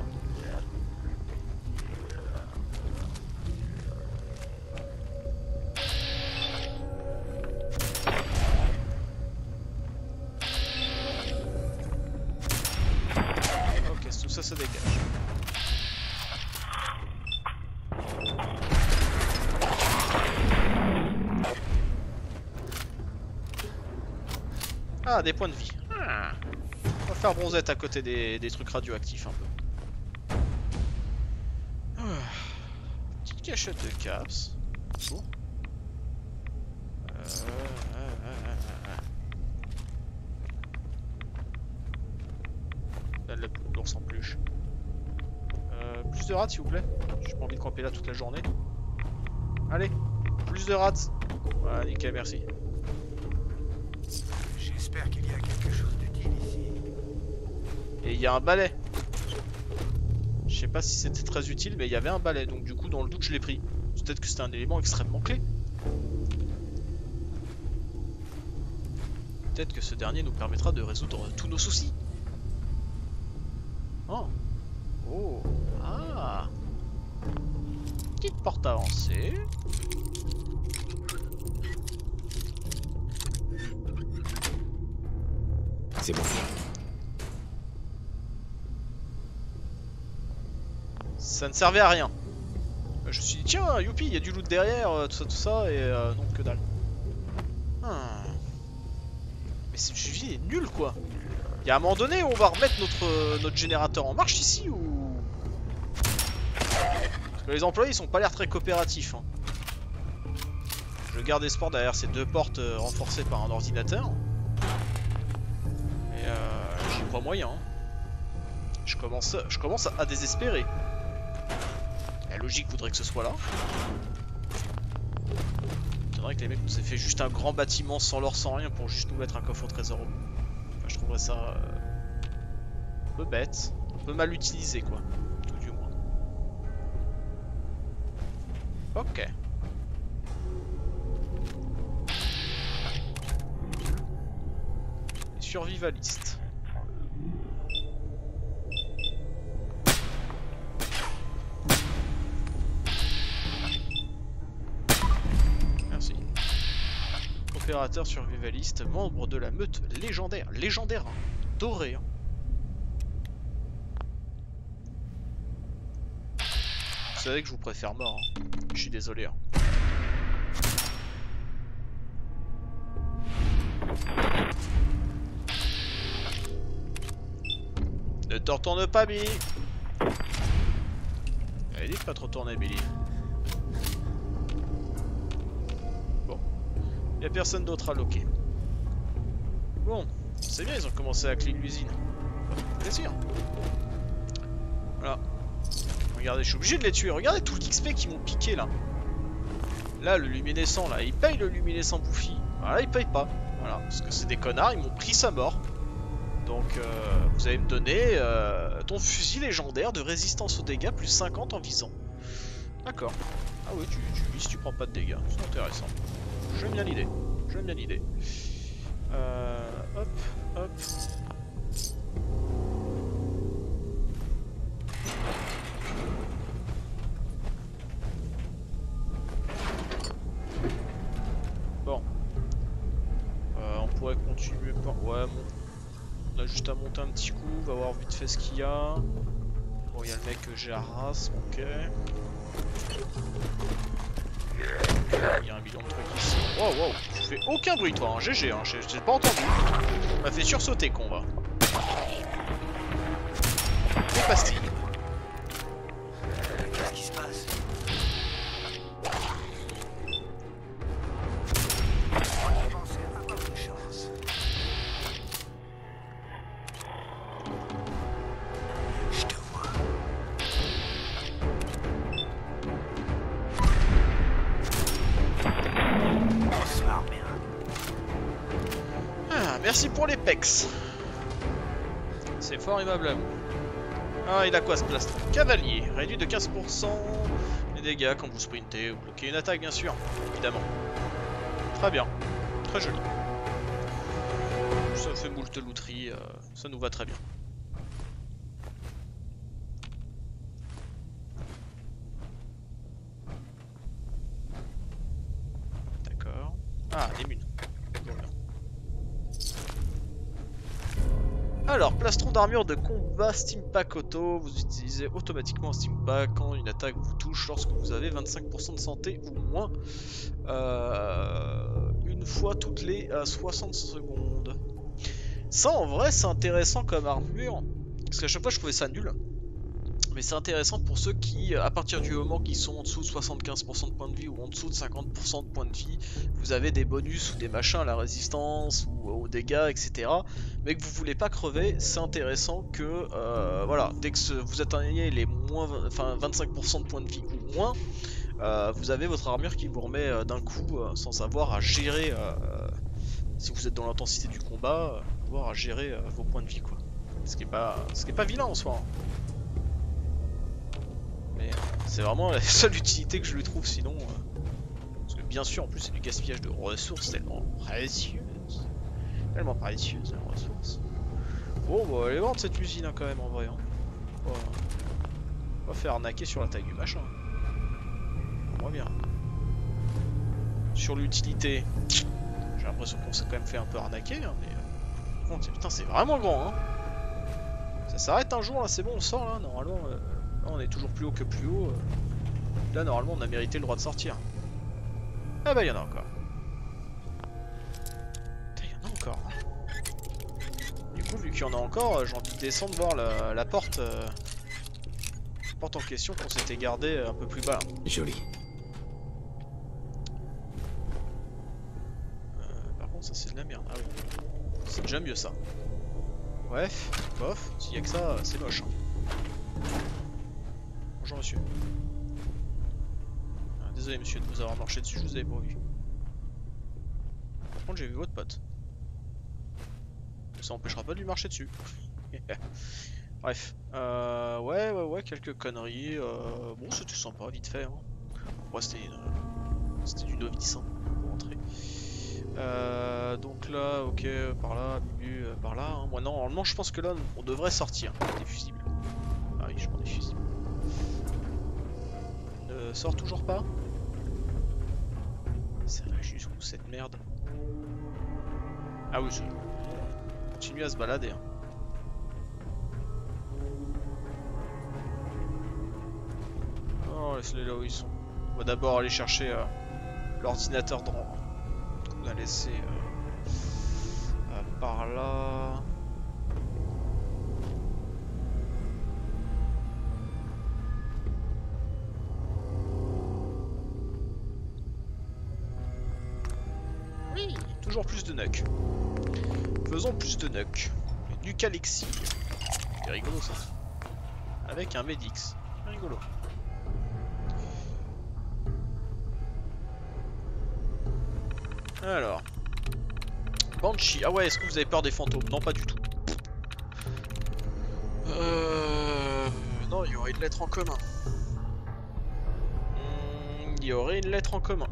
Ok, tout ça se dégage. Ah, des points de vie. Ah. On va faire bronzette à côté des, des trucs radioactifs un peu. Ah. Petite cachette de caps. Bon. Euh, euh, euh, euh, euh. L'ours en peluche. Euh, plus de rats s'il vous plaît. J'ai pas envie de camper là toute la journée. Allez, plus de rats. Voilà, nickel, merci. J'espère qu'il y a quelque chose d'utile ici. Et il y a un balai. Je sais pas si c'était très utile, mais il y avait un balai, donc du coup dans le doute je l'ai pris. Peut-être que c'était un élément extrêmement clé. Peut-être que ce dernier nous permettra de résoudre tous nos soucis. Oh. Oh. Ah. Petite porte avancée. C'est bon. Ça ne servait à rien. Je me suis dit, tiens, youpi, il y a du loot derrière, euh, tout ça, tout ça, et euh, non, que dalle. Ah. Mais ce suivi est nul, quoi. Il y a un moment donné où on va remettre notre, euh, notre générateur en marche ici, ou... Parce que les employés, ils sont pas l'air très coopératifs. Hein. Je garde espoir derrière ces deux portes euh, renforcées par un ordinateur. Et euh, j'y crois moyen. Hein. Je commence, je commence à désespérer. La logique voudrait que ce soit là. C'est vrai que les mecs nous aient fait juste un grand bâtiment sans l'or, sans rien pour juste nous mettre un coffre au trésor. Enfin, je trouverais ça euh, un peu bête, un peu mal utilisé quoi, tout du moins. Ok. Les survivalistes. Opérateur survivaliste, membre de la meute légendaire, légendaire, hein, doré. Hein. Vous savez que je vous préfère mort, hein. Je suis désolé. Hein. Ne te retourne pas, Billy. Allez, dit de pas te retourner, Billy. Y'a personne d'autre à loquer. Bon, c'est bien, ils ont commencé à clean l'usine. Plaisir. Voilà. Regardez, je suis obligé de les tuer. Regardez tout l'X P qu'ils m'ont piqué là. Là, le luminescent là, il paye le luminescent bouffi. Voilà, il paye pas. Voilà, parce que c'est des connards, ils m'ont pris sa mort. Donc, euh, vous allez me donner euh, ton fusil légendaire de résistance aux dégâts plus cinquante en visant. D'accord. Ah oui, tu, tu vises, tu prends pas de dégâts. C'est intéressant. J'aime bien l'idée, j'aime bien l'idée. Euh, hop, hop. Bon. Euh, on pourrait continuer par... Ouais, bon. On a juste à monter un petit coup, on va voir vite fait ce qu'il y a. Bon, il y a le mec que j'ai à race, ok. Il y a un million de trucs ici. Wow, wow, tu fais aucun bruit toi, hein. G G, hein. Je t'ai pas entendu. On m'a fait sursauter, con, va. Des pastilles. Qu'est-ce qui se passe? On pensait avoir une chance. Je te vois. Bonsoir, bien. Ah, merci pour les pecs. C'est fort aimable à vous. Ah, il a quoi ce plastron? Cavalier, réduit de quinze pour cent les dégâts quand vous sprintez ou bloquez une attaque, bien sûr, évidemment. Très bien, très joli. Ça fait moult louterie, euh, ça nous va très bien. D'accord. Ah, des munes. Toujours bien. Alors, plastron d'armure de combat Steampack Auto, vous utilisez automatiquement Steampack quand une attaque vous touche lorsque vous avez vingt-cinq pour cent de santé ou moins, euh, une fois toutes les euh, soixante secondes. Ça en vrai c'est intéressant comme armure, parce qu'à chaque fois je trouvais ça nul. Mais c'est intéressant pour ceux qui, à partir du moment qu'ils sont en dessous de soixante-quinze pour cent de points de vie ou en dessous de cinquante pour cent de points de vie, vous avez des bonus ou des machins à la résistance ou aux dégâts, et cetera. Mais que vous voulez pas crever, c'est intéressant que, euh, voilà, dès que ce, vous atteignez les moins, enfin vingt-cinq pour cent de points de vie ou moins, euh, vous avez votre armure qui vous remet euh, d'un coup, euh, sans avoir à gérer euh, si vous êtes dans l'intensité du combat, euh, pouvoir à gérer euh, vos points de vie quoi. Ce qui est pas, ce qui est pas vilain en soi. Hein. Mais euh, c'est vraiment la seule utilité que je lui trouve sinon. Euh, parce que bien sûr en plus c'est du gaspillage de ressources tellement précieuses. Tellement précieuses les ressources. Bon bah allez vendre cette usine hein, quand même en vrai. Hein. On va, on va faire arnaquer sur la taille du machin. Moi bien. Sur l'utilité, j'ai l'impression qu'on s'est quand même fait un peu arnaquer, hein, mais euh, bon, putain c'est vraiment grand hein. Ça s'arrête un jour là, c'est bon on sort là, normalement euh, là, on est toujours plus haut que plus haut. Euh, là normalement on a mérité le droit de sortir. Ah bah il y en a encore. Il y en a encore. Hein. Du coup vu qu'il y en a encore, euh, j'ai envie de descendre voir la, la porte, euh, la porte en question qu'on s'était gardé un peu plus bas. Là. Joli. Ça c'est de la merde, ah oui. C'est déjà mieux ça. Bref, bof, s'il y a que ça, c'est moche. Hein. Bonjour monsieur. Ah, désolé monsieur de vous avoir marché dessus, je vous avais pas vu. Par contre j'ai vu votre pote. Ça empêchera pas de lui marcher dessus. Bref, euh, ouais ouais ouais, quelques conneries. Euh, bon c'était sympa, vite fait. Hein. Ouais c'était une... c'était du novice hein, pour rentrer. Euh, donc là, ok, par là, Bibu, euh, par là. Hein. Moi, non, normalement, je pense que là, on devrait sortir des fusibles. Ah oui, je prends des fusibles. Ne sort toujours pas. Ça va jusqu'où cette merde? Ah oui, je continue à se balader. Hein. Oh, laisse-les là où ils sont. On va d'abord aller chercher euh, l'ordinateur dans. On a laissé euh, euh, par là. Oui, toujours plus de nucs. Faisons plus de nucs. Nuc Alexis. C'est rigolo ça. Avec un Medix. C'est rigolo. Alors, Banshee. Ah ouais, est-ce que vous avez peur des fantômes? Non, pas du tout. Euh... Non, il y aurait une lettre en commun. Hmm, il y aurait une lettre en commun.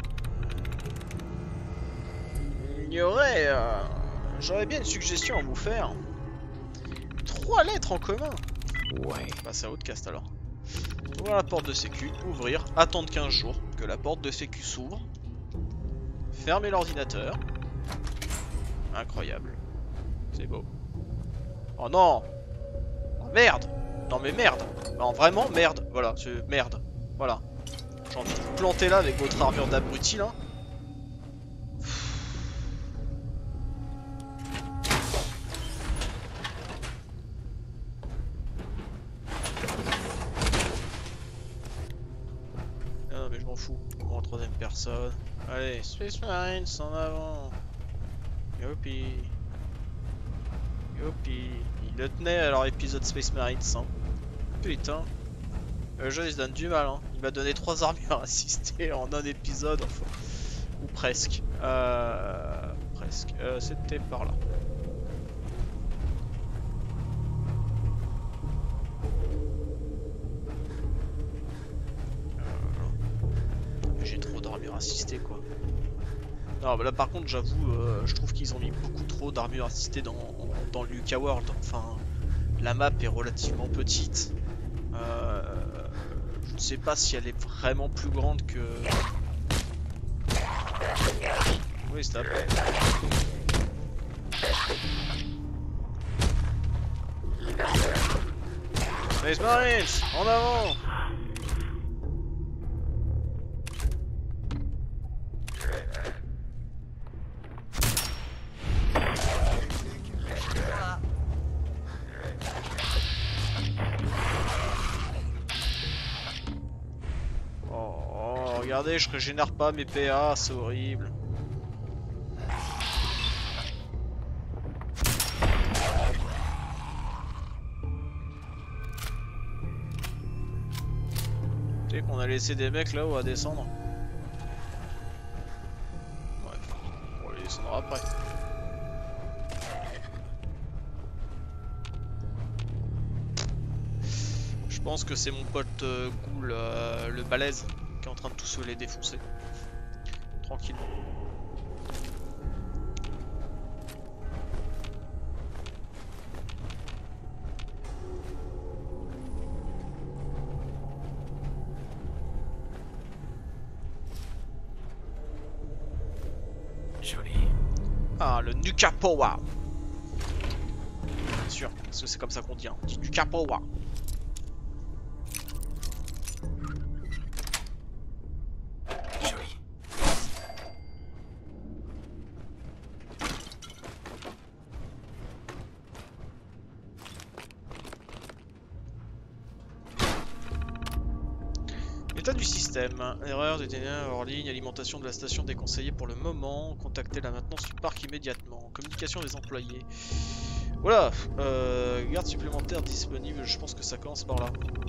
Il y aurait... Euh... J'aurais bien une suggestion à vous faire. Trois lettres en commun. Ouais. Bah c'est à Outcast alors. Ouvrir la porte de sécu, ouvrir, attendre quinze jours que la porte de sécu s'ouvre. Fermer l'ordinateur. Incroyable. C'est beau. Oh non. Oh merde. Non mais merde. Non vraiment merde. Voilà, c'est merde. Voilà. J'ai envie de vous planter là avec votre armure d'abruti là. Ah non mais je m'en fous. En troisième personne. Allez, Space Marines en avant. Youpi. Youpi. Il le tenait à leur épisode Space Marines. Hein. Putain. Le jeu il se donne du mal. Hein. Il m'a donné trois armures assistées en un épisode. Enfin. Ou presque. Euh... Presque. Euh, C'était par là. J'ai trop d'armure assistée quoi. Non bah là par contre j'avoue euh, je trouve qu'ils ont mis beaucoup trop d'armure assistée dans, dans Luca World. Enfin la map est relativement petite. Euh, je ne sais pas si elle est vraiment plus grande que... Oui c'est après. Space Marines, en avant! Regardez, je régénère pas mes P A, c'est horrible. Tu sais qu'on a laissé des mecs là-haut à descendre. Bref, on va les descendre après. pense que c'est mon pote euh, Ghoul, euh, le balèze, qui est en train de tous les défoncer. Tranquillement. Joli. Ah, le Nuka Power. Bien sûr, parce que c'est comme ça qu'on dit, hein. On dit Nuka Power. Joli. État du système. Erreur de ténèbres hors ligne, alimentation de la station déconseillée pour le moment. Contactez la maintenance du parc immédiatement. Communication des employés. Voilà, euh, garde supplémentaire disponible, je pense que ça commence par là.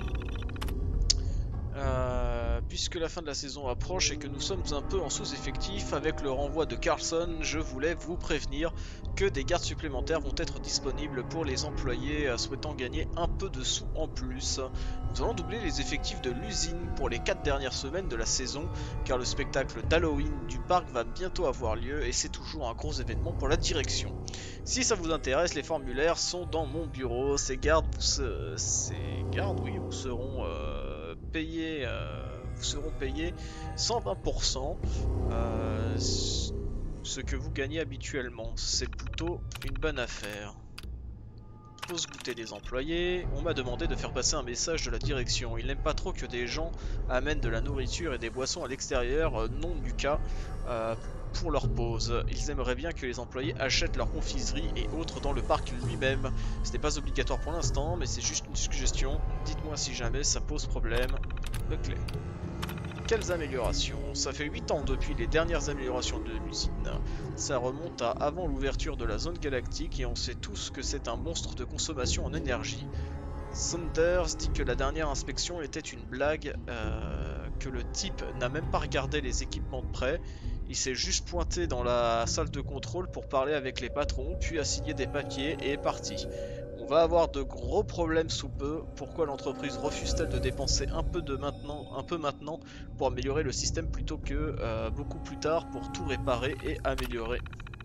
Euh, puisque la fin de la saison approche et que nous sommes un peu en sous-effectif avec le renvoi de Carlson, je voulais vous prévenir que des gardes supplémentaires vont être disponibles pour les employés euh, souhaitant gagner un peu de sous en plus. Nous allons doubler les effectifs de l'usine pour les quatre dernières semaines de la saison, car le spectacle d'Halloween du parc va bientôt avoir lieu et c'est toujours un gros événement pour la direction. Si ça vous intéresse, les formulaires sont dans mon bureau. Ces gardes, vous, se... Ces gardes oui, vous seront euh, payés, euh, vous seront payés cent vingt pour cent euh, ce que vous gagnez habituellement. C'est plutôt une bonne affaire. Pause goûter des employés. On m'a demandé de faire passer un message de la direction. Ils n'aiment pas trop que des gens amènent de la nourriture et des boissons à l'extérieur, euh, non du cas, euh, pour leur pause. Ils aimeraient bien que les employés achètent leur confiserie et autres dans le parc lui-même. Ce n'est pas obligatoire pour l'instant, mais c'est juste une suggestion. Dites-moi si jamais ça pose problème. Leclerc. Quelles améliorations? Ça fait huit ans depuis les dernières améliorations de l'usine. Ça remonte à avant l'ouverture de la zone galactique et on sait tous que c'est un monstre de consommation en énergie. Saunders dit que la dernière inspection était une blague, euh, que le type n'a même pas regardé les équipements de près. Il s'est juste pointé dans la salle de contrôle pour parler avec les patrons, puis a signé des papiers et est parti. On va avoir de gros problèmes sous peu. Pourquoi l'entreprise refuse-t-elle de dépenser un peu, de maintenant, un peu maintenant pour améliorer le système plutôt que euh, beaucoup plus tard pour tout réparer et améliorer?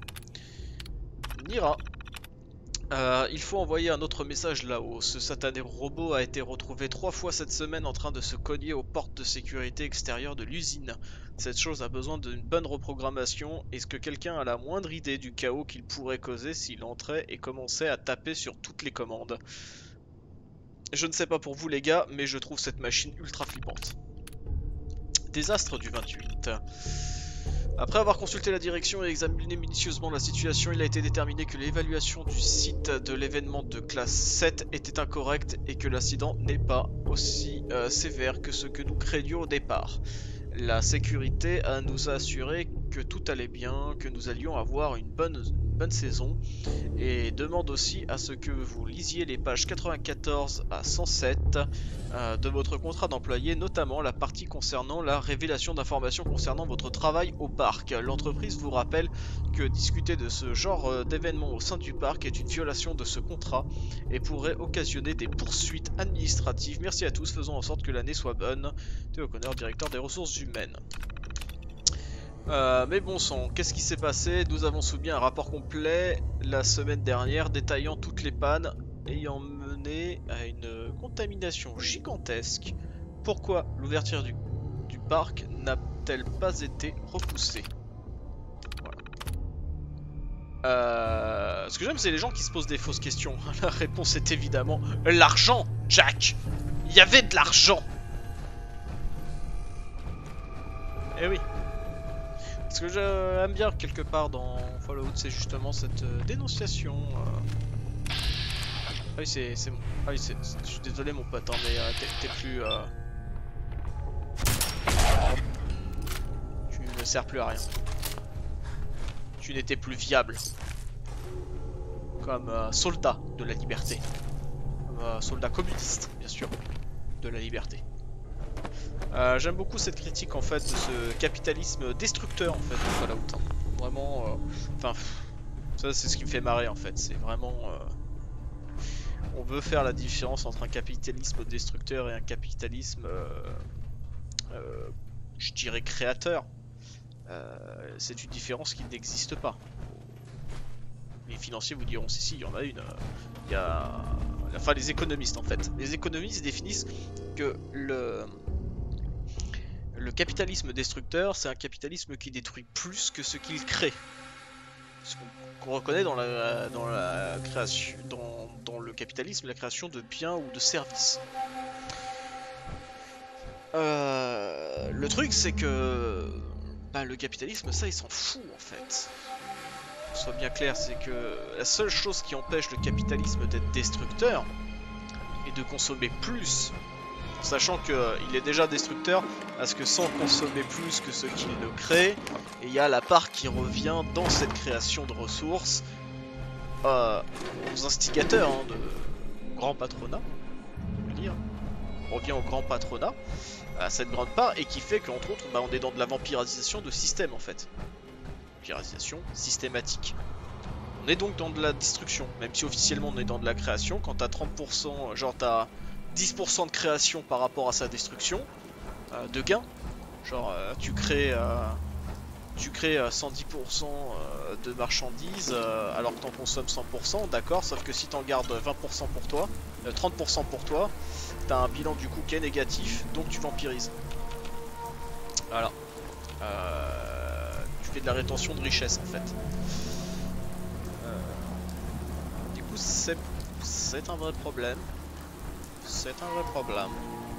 Nira. Euh, il faut envoyer un autre message là-haut. Ce satané robot a été retrouvé trois fois cette semaine en train de se cogner aux portes de sécurité extérieures de l'usine. Cette chose a besoin d'une bonne reprogrammation. Est-ce que quelqu'un a la moindre idée du chaos qu'il pourrait causer s'il entrait et commençait à taper sur toutes les commandes? Je ne sais pas pour vous les gars, mais je trouve cette machine ultra flippante. Désastre du vingt-huit. Après avoir consulté la direction et examiné minutieusement la situation, il a été déterminé que l'évaluation du site de l'événement de classe sept était incorrecte et que l'incident n'est pas aussi euh, sévère que ce que nous craignions au départ. La sécurité a nous a assuré que tout allait bien, que nous allions avoir une bonne, une bonne saison et demande aussi à ce que vous lisiez les pages quatre-vingt-quatorze à cent sept euh, de votre contrat d'employé, notamment la partie concernant la révélation d'informations concernant votre travail au parc. L'entreprise vous rappelle que discuter de ce genre euh, d'événement au sein du parc est une violation de ce contrat et pourrait occasionner des poursuites administratives. Merci à tous, faisons en sorte que l'année soit bonne. Théo Connor, directeur des ressources humaines. Euh, mais bon sang, qu'est-ce qui s'est passé? Nous avons soumis un rapport complet la semaine dernière détaillant toutes les pannes ayant mené à une contamination gigantesque. Pourquoi l'ouverture du, du parc n'a-t-elle pas été repoussée? Voilà. Euh, ce que j'aime, c'est les gens qui se posent des fausses questions. La réponse est évidemment l'argent, Jack. Il y avait de l'argent. Eh oui. Ce que j'aime bien quelque part dans Fallout, c'est justement cette euh, dénonciation. Euh... Ah oui, c'est bon. Ah oui, c'est. Je suis désolé, mon pote, hein, mais euh, t'es plus. Euh... Tu ne sers plus à rien. Tu n'étais plus viable. Comme euh, soldat de la liberté. Comme euh, soldat communiste, bien sûr, de la liberté. Euh, J'aime beaucoup cette critique en fait de ce capitalisme destructeur en fait de Fallout. Hein. Vraiment, enfin, euh, ça c'est ce qui me fait marrer en fait. C'est vraiment, euh, on veut faire la différence entre un capitalisme destructeur et un capitalisme, euh, euh, je dirais, créateur. Euh, c'est une différence qui n'existe pas. Les financiers vous diront si si, il y en a une. Il y a, enfin les économistes en fait. Les économistes définissent que le le capitalisme destructeur, c'est un capitalisme qui détruit plus que ce qu'il crée. Ce qu'on qu'on reconnaît dans la dans la création, dans, dans le capitalisme, la création de biens ou de services. Euh, le truc c'est que bah, le capitalisme, ça il s'en fout en fait. Soit bien clair, c'est que la seule chose qui empêche le capitalisme d'être destructeur est de consommer plus, sachant qu'il est déjà destructeur parce que sans consommer plus que ce qu'il ne crée, et il y a la part qui revient dans cette création de ressources euh, aux instigateurs hein, de grand patronat, on peut dire, on revient au grand patronat, à cette grande part, et qui fait qu'entre autres, bah, on est dans de la vampirisation de système en fait. Vampirisation systématique. On est donc dans de la destruction, même si officiellement on est dans de la création. Quand t'as trente pour cent, genre t'as dix pour cent de création par rapport à sa destruction, euh, de gain, genre euh, tu crées euh, tu crées euh, cent dix pour cent de marchandises euh, alors que t'en consommes cent pour cent, d'accord, sauf que si t'en gardes vingt pour cent pour toi, euh, trente pour cent pour toi, t'as un bilan du coup qui est négatif, donc tu vampirises. Voilà. Euh... de la rétention de richesse en fait. Euh, du coup c'est c'est un vrai problème. C'est un vrai problème.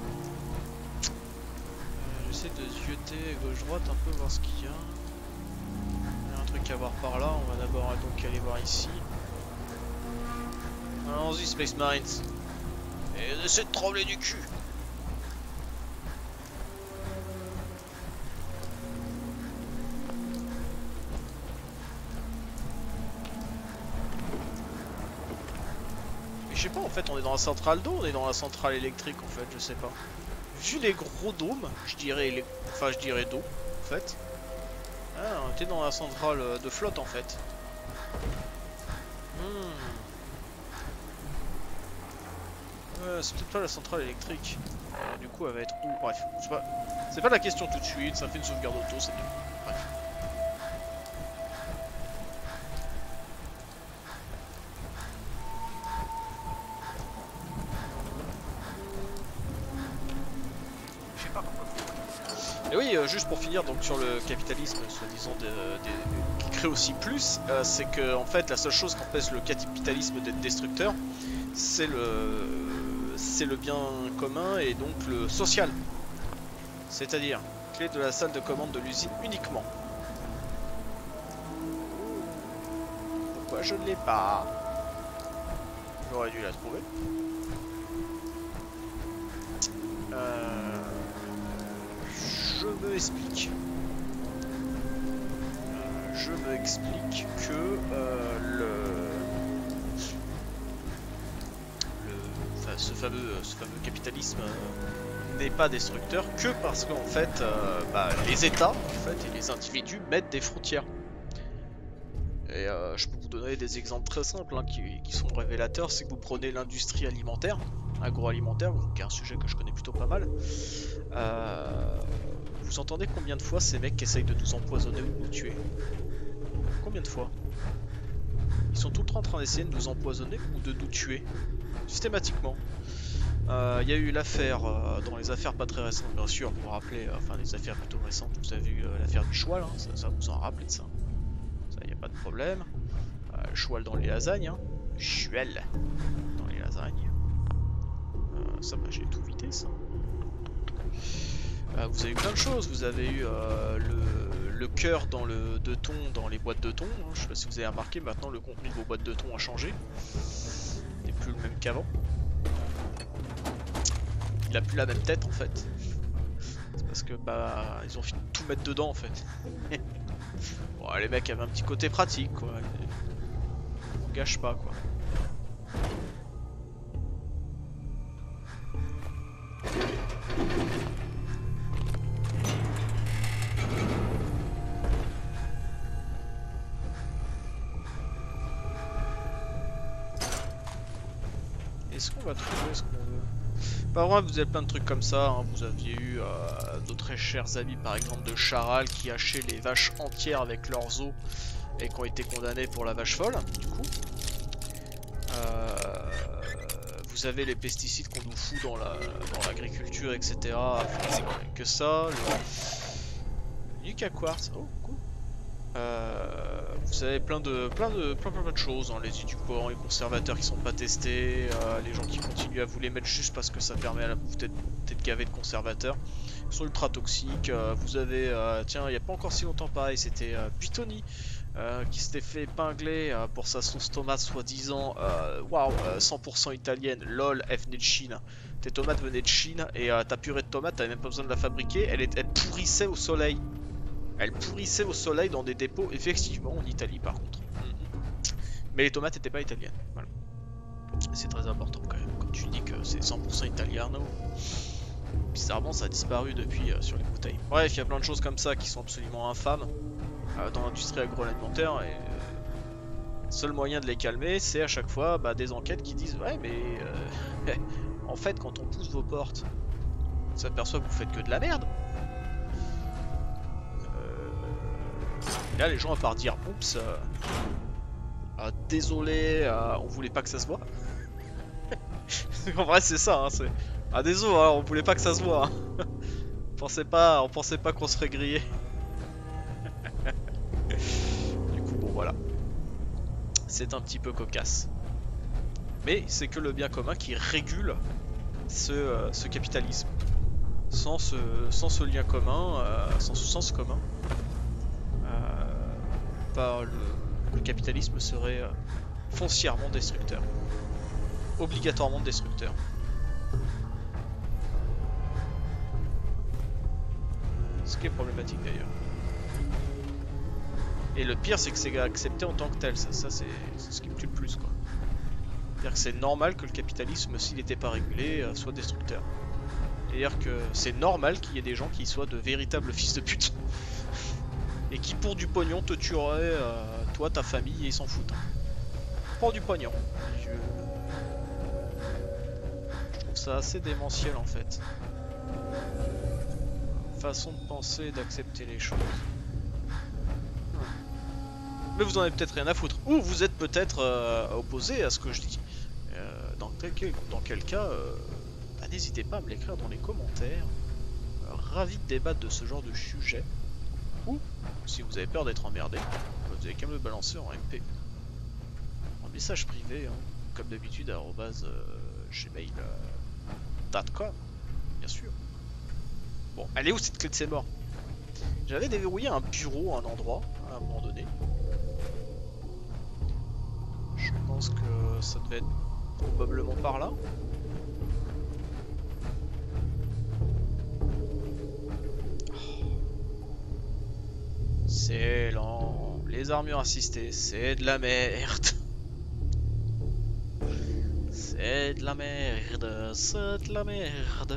Euh, J'essaie de zioter gauche-droite un peu voir ce qu'il y a. Il y a un truc à voir par là, on va d'abord donc aller voir ici. Allons-y Space Marines. Et essaie de trembler du cul. Je sais pas, en fait, on est dans la centrale d'eau, on est dans la centrale électrique, en fait, je sais pas. Vu les gros dômes, je dirais, les... enfin, je dirais d'eau, en fait. Ah, on était dans la centrale de flotte, en fait. Hmm. Ouais, c'est peut-être pas la centrale électrique. Alors, du coup, elle va être où? Bref, c'est pas... c'est pas la question tout de suite, ça fait une sauvegarde auto, c'est bien. Bref. Et oui, euh, juste pour finir donc sur le capitalisme, soi-disant qui crée aussi plus, euh, c'est que en fait la seule chose qui empêche le capitalisme d'être destructeur, c'est le c'est le bien commun et donc le social. C'est-à-dire clé de la salle de commande de l'usine uniquement. Pourquoi je ne l'ai pas? J'aurais dû la trouver. Euh... Je me explique. Euh, je me explique que euh, le, le enfin, ce fameux ce fameux capitalisme euh, n'est pas destructeur que parce qu'en fait euh, bah, les États en fait et les individus mettent des frontières. Et euh, je peux vous donner des exemples très simples hein, qui, qui sont révélateurs. C'est que vous prenez l'industrie alimentaire, agroalimentaire, qui est un sujet que je connais plutôt pas mal. Euh, vous entendez combien de fois ces mecs qui essayent de nous empoisonner ou de nous tuer? Combien de fois? Ils sont tout le temps en train d'essayer de nous empoisonner ou de nous tuer. Systématiquement. Il euh, y a eu l'affaire, euh, dans les affaires pas très récentes bien sûr, pour vous rappeler, euh, enfin des affaires plutôt récentes, vous avez vu euh, l'affaire du Choual, hein, ça, ça vous en rappelez de ça. Ça y a pas de problème. Euh, Choual dans les lasagnes, hein. Choual dans les lasagnes. Euh, ça bah j'ai tout vidé ça. Euh, vous avez eu plein de choses, vous avez eu euh, le, le cœur dans le de thon dans les boîtes de thon, hein. Je sais pas si vous avez remarqué, maintenant le contenu de vos boîtes de thon a changé. Il n'est plus le même qu'avant. Il a plus la même tête en fait. C'est parce que bah ils ont fini de tout mettre dedans en fait. Bon, les mecs avaient un petit côté pratique quoi. On gâche pas quoi. Est-ce qu'on va trouver ce qu'on veut? Pas vrai, vous avez plein de trucs comme ça. Hein. Vous aviez eu euh, de très chers amis, par exemple de Charal, qui hachaient les vaches entières avec leurs os et qui ont été condamnés pour la vache folle, du coup. Euh, vous avez les pesticides qu'on nous fout dans la dans l'agriculture, et cetera. Enfin, que ça. Le Nuka Quartz. Oh, cool. Euh, vous avez plein de plein de plein plein, plein de choses, hein, les édulcorants, les conservateurs qui sont pas testés, euh, les gens qui continuent à vous les mettre juste parce que ça permet à la bouffe d'être gavé de conservateurs. Ils sont ultra toxiques. Euh, vous avez, euh, tiens, il y a pas encore si longtemps pareil, c'était euh, Pitoni euh, qui s'était fait épingler euh, pour sa sauce tomate soi-disant, euh, waouh, euh, cent pour cent italienne, lol, elle venait de Chine. Tes tomates venaient de Chine et euh, ta purée de tomates, t'avais même pas besoin de la fabriquer, elle, est, elle pourrissait au soleil. Elle pourrissait au soleil dans des dépôts, effectivement, en Italie par contre. Mm-hmm. Mais les tomates n'étaient pas italiennes. Voilà. C'est très important quand même. Quand tu dis que c'est cent pour cent italiano, bizarrement ça a disparu depuis euh, sur les bouteilles. Bref, il y a plein de choses comme ça qui sont absolument infâmes euh, dans l'industrie agroalimentaire. Et euh, le seul moyen de les calmer, c'est à chaque fois bah, des enquêtes qui disent ouais, mais euh, en fait, quand on pousse vos portes, on s'aperçoit que vous faites que de la merde. Et là, les gens, à part dire oups, euh, euh, désolé, euh, on voulait pas que ça se voit. En vrai, c'est ça. Hein, ah, désolé, hein, on voulait pas que ça se voit. Hein. on pensait pas, on pensait pas qu'on serait grillé. Du coup, bon, voilà. C'est un petit peu cocasse. Mais c'est que le bien commun qui régule ce, euh, ce capitalisme. Sans ce, sans ce lien commun, euh, sans ce sens commun. Le, le capitalisme serait euh, foncièrement destructeur. Obligatoirement destructeur. Ce qui est problématique d'ailleurs. Et le pire c'est que c'est accepté en tant que tel, ça, ça c'est ce qui me tue le plus quoi. C'est-à-dire que c'est normal que le capitalisme, s'il n'était pas régulé, euh, soit destructeur. C'est-à-dire que c'est normal qu'il y ait des gens qui soient de véritables fils de pute. Et qui pour du pognon te tuerait, euh, toi, ta famille, et ils s'en foutent. Pour du pognon. Je... Je trouve ça assez démentiel en fait. Façon de penser et d'accepter les choses. Mais vous en avez peut-être rien à foutre. Ou vous êtes peut-être euh, opposé à ce que je dis. Euh, dans, quel, dans quel cas, euh, bah, n'hésitez pas à me l'écrire dans les commentaires. Euh, ravi de débattre de ce genre de sujet. Ou, si vous avez peur d'être emmerdé, vous avez qu'à me le balancer en M P. En message privé, hein, comme d'habitude, arobase gmail point com, bien sûr. Bon, elle est où cette clé de ses morts? J'avais déverrouillé un bureau à un endroit, à un moment donné. Je pense que ça devait être probablement par là. C'est lent, les armures assistées, c'est de la merde. C'est de la merde, c'est de la merde.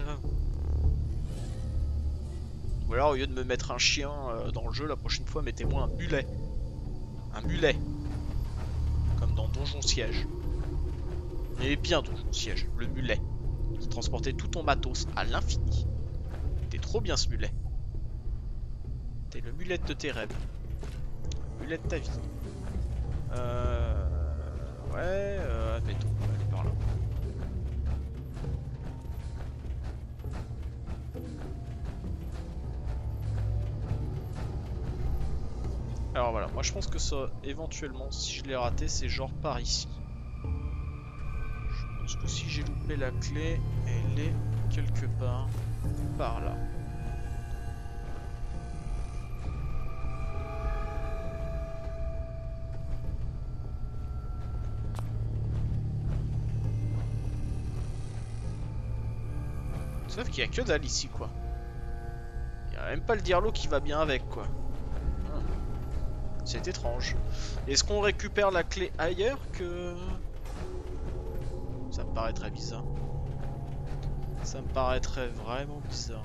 Ou alors au lieu de me mettre un chien euh, dans le jeu, la prochaine fois mettez-moi un mulet. Un mulet. Comme dans Donjon Siège. Et bien Donjon Siège, le mulet. Qui transportait tout ton matos à l'infini. T'es trop bien ce mulet. T'es le mulet de tes rêves. Le mulet de ta vie. Euh... Ouais, euh, admettons, on va aller par là. Alors voilà, moi je pense que ça, éventuellement, si je l'ai raté, c'est genre par ici. Je pense que si j'ai loupé la clé, elle est quelque part par là. Sauf qu'il n'y a que dalle ici quoi. Il n'y a même pas le dirlo qui va bien avec quoi. C'est étrange. Est-ce qu'on récupère la clé ailleurs que... Ça me paraîtrait bizarre. Ça me paraîtrait vraiment bizarre.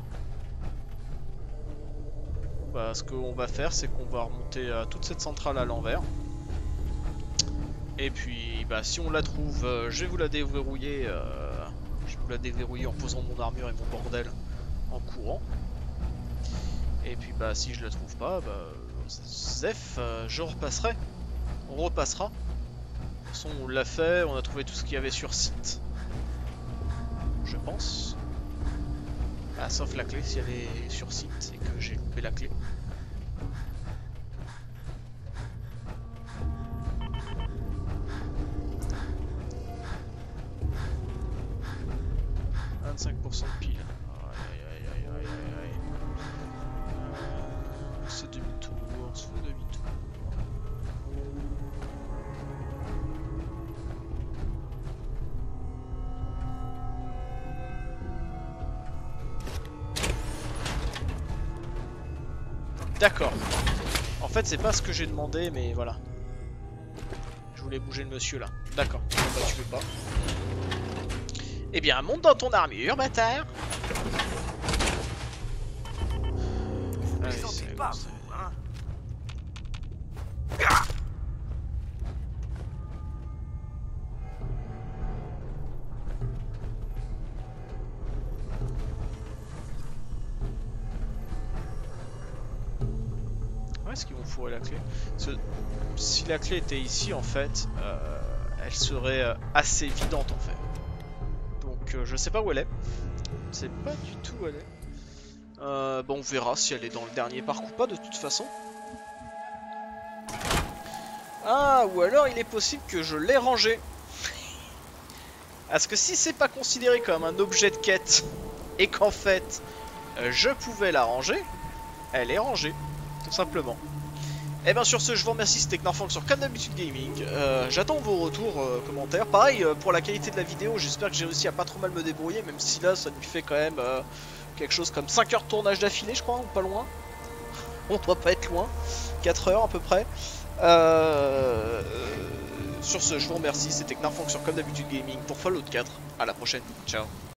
Bah, ce qu'on va faire, c'est qu'on va remonter euh, toute cette centrale à l'envers. Et puis, bah, si on la trouve, euh, je vais vous la déverrouiller. Euh, je vais vous la déverrouiller en posant mon armure et mon bordel en courant. Et puis, bah, si je la trouve pas, bah, Zef, euh, je repasserai. On repassera. De toute façon, on l'a fait, on a trouvé tout ce qu'il y avait sur site. Je pense. Ah, sauf la clé si elle est sur site et que j'ai loupé la clé. vingt-cinq pour cent de pile. Aïe aïe aïe aïe aïe aïe. Euh, c'est demi-tour, c'est demi-tour. D'accord. En fait, c'est pas ce que j'ai demandé, mais voilà. Je voulais bouger le monsieur là. D'accord. Bon, bah, tu veux pas. Eh bien, monte dans ton armure, bâtard. Vous Allez, plaisantez c'est pas, bon, c'est- vous, hein? Où est-ce qu'ils vont fourrer la clé? Parce que si la clé était ici, en fait, euh, elle serait euh, assez évidente, en fait. Donc, euh, je sais pas où elle est. Je sais pas du tout où elle est. Euh, bon, on verra si elle est dans le dernier parc ou pas, de toute façon. Ah, ou alors il est possible que je l'ai rangée. Parce que si c'est pas considéré comme un objet de quête, et qu'en fait, euh, je pouvais la ranger, elle est rangée, tout simplement. Et bien sur ce, je vous remercie, c'était Knarfang sur Comme d'habitude Gaming. Euh, J'attends vos retours, euh, commentaires. Pareil, euh, pour la qualité de la vidéo, j'espère que j'ai réussi à pas trop mal me débrouiller, même si là, ça lui fait quand même euh, quelque chose comme cinq heures de tournage d'affilée, je crois, ou pas loin. On doit pas être loin, quatre heures à peu près. Euh, sur ce, je vous remercie, c'était Knarfang sur Comme d'habitude Gaming pour Fallout quatre. À la prochaine, ciao.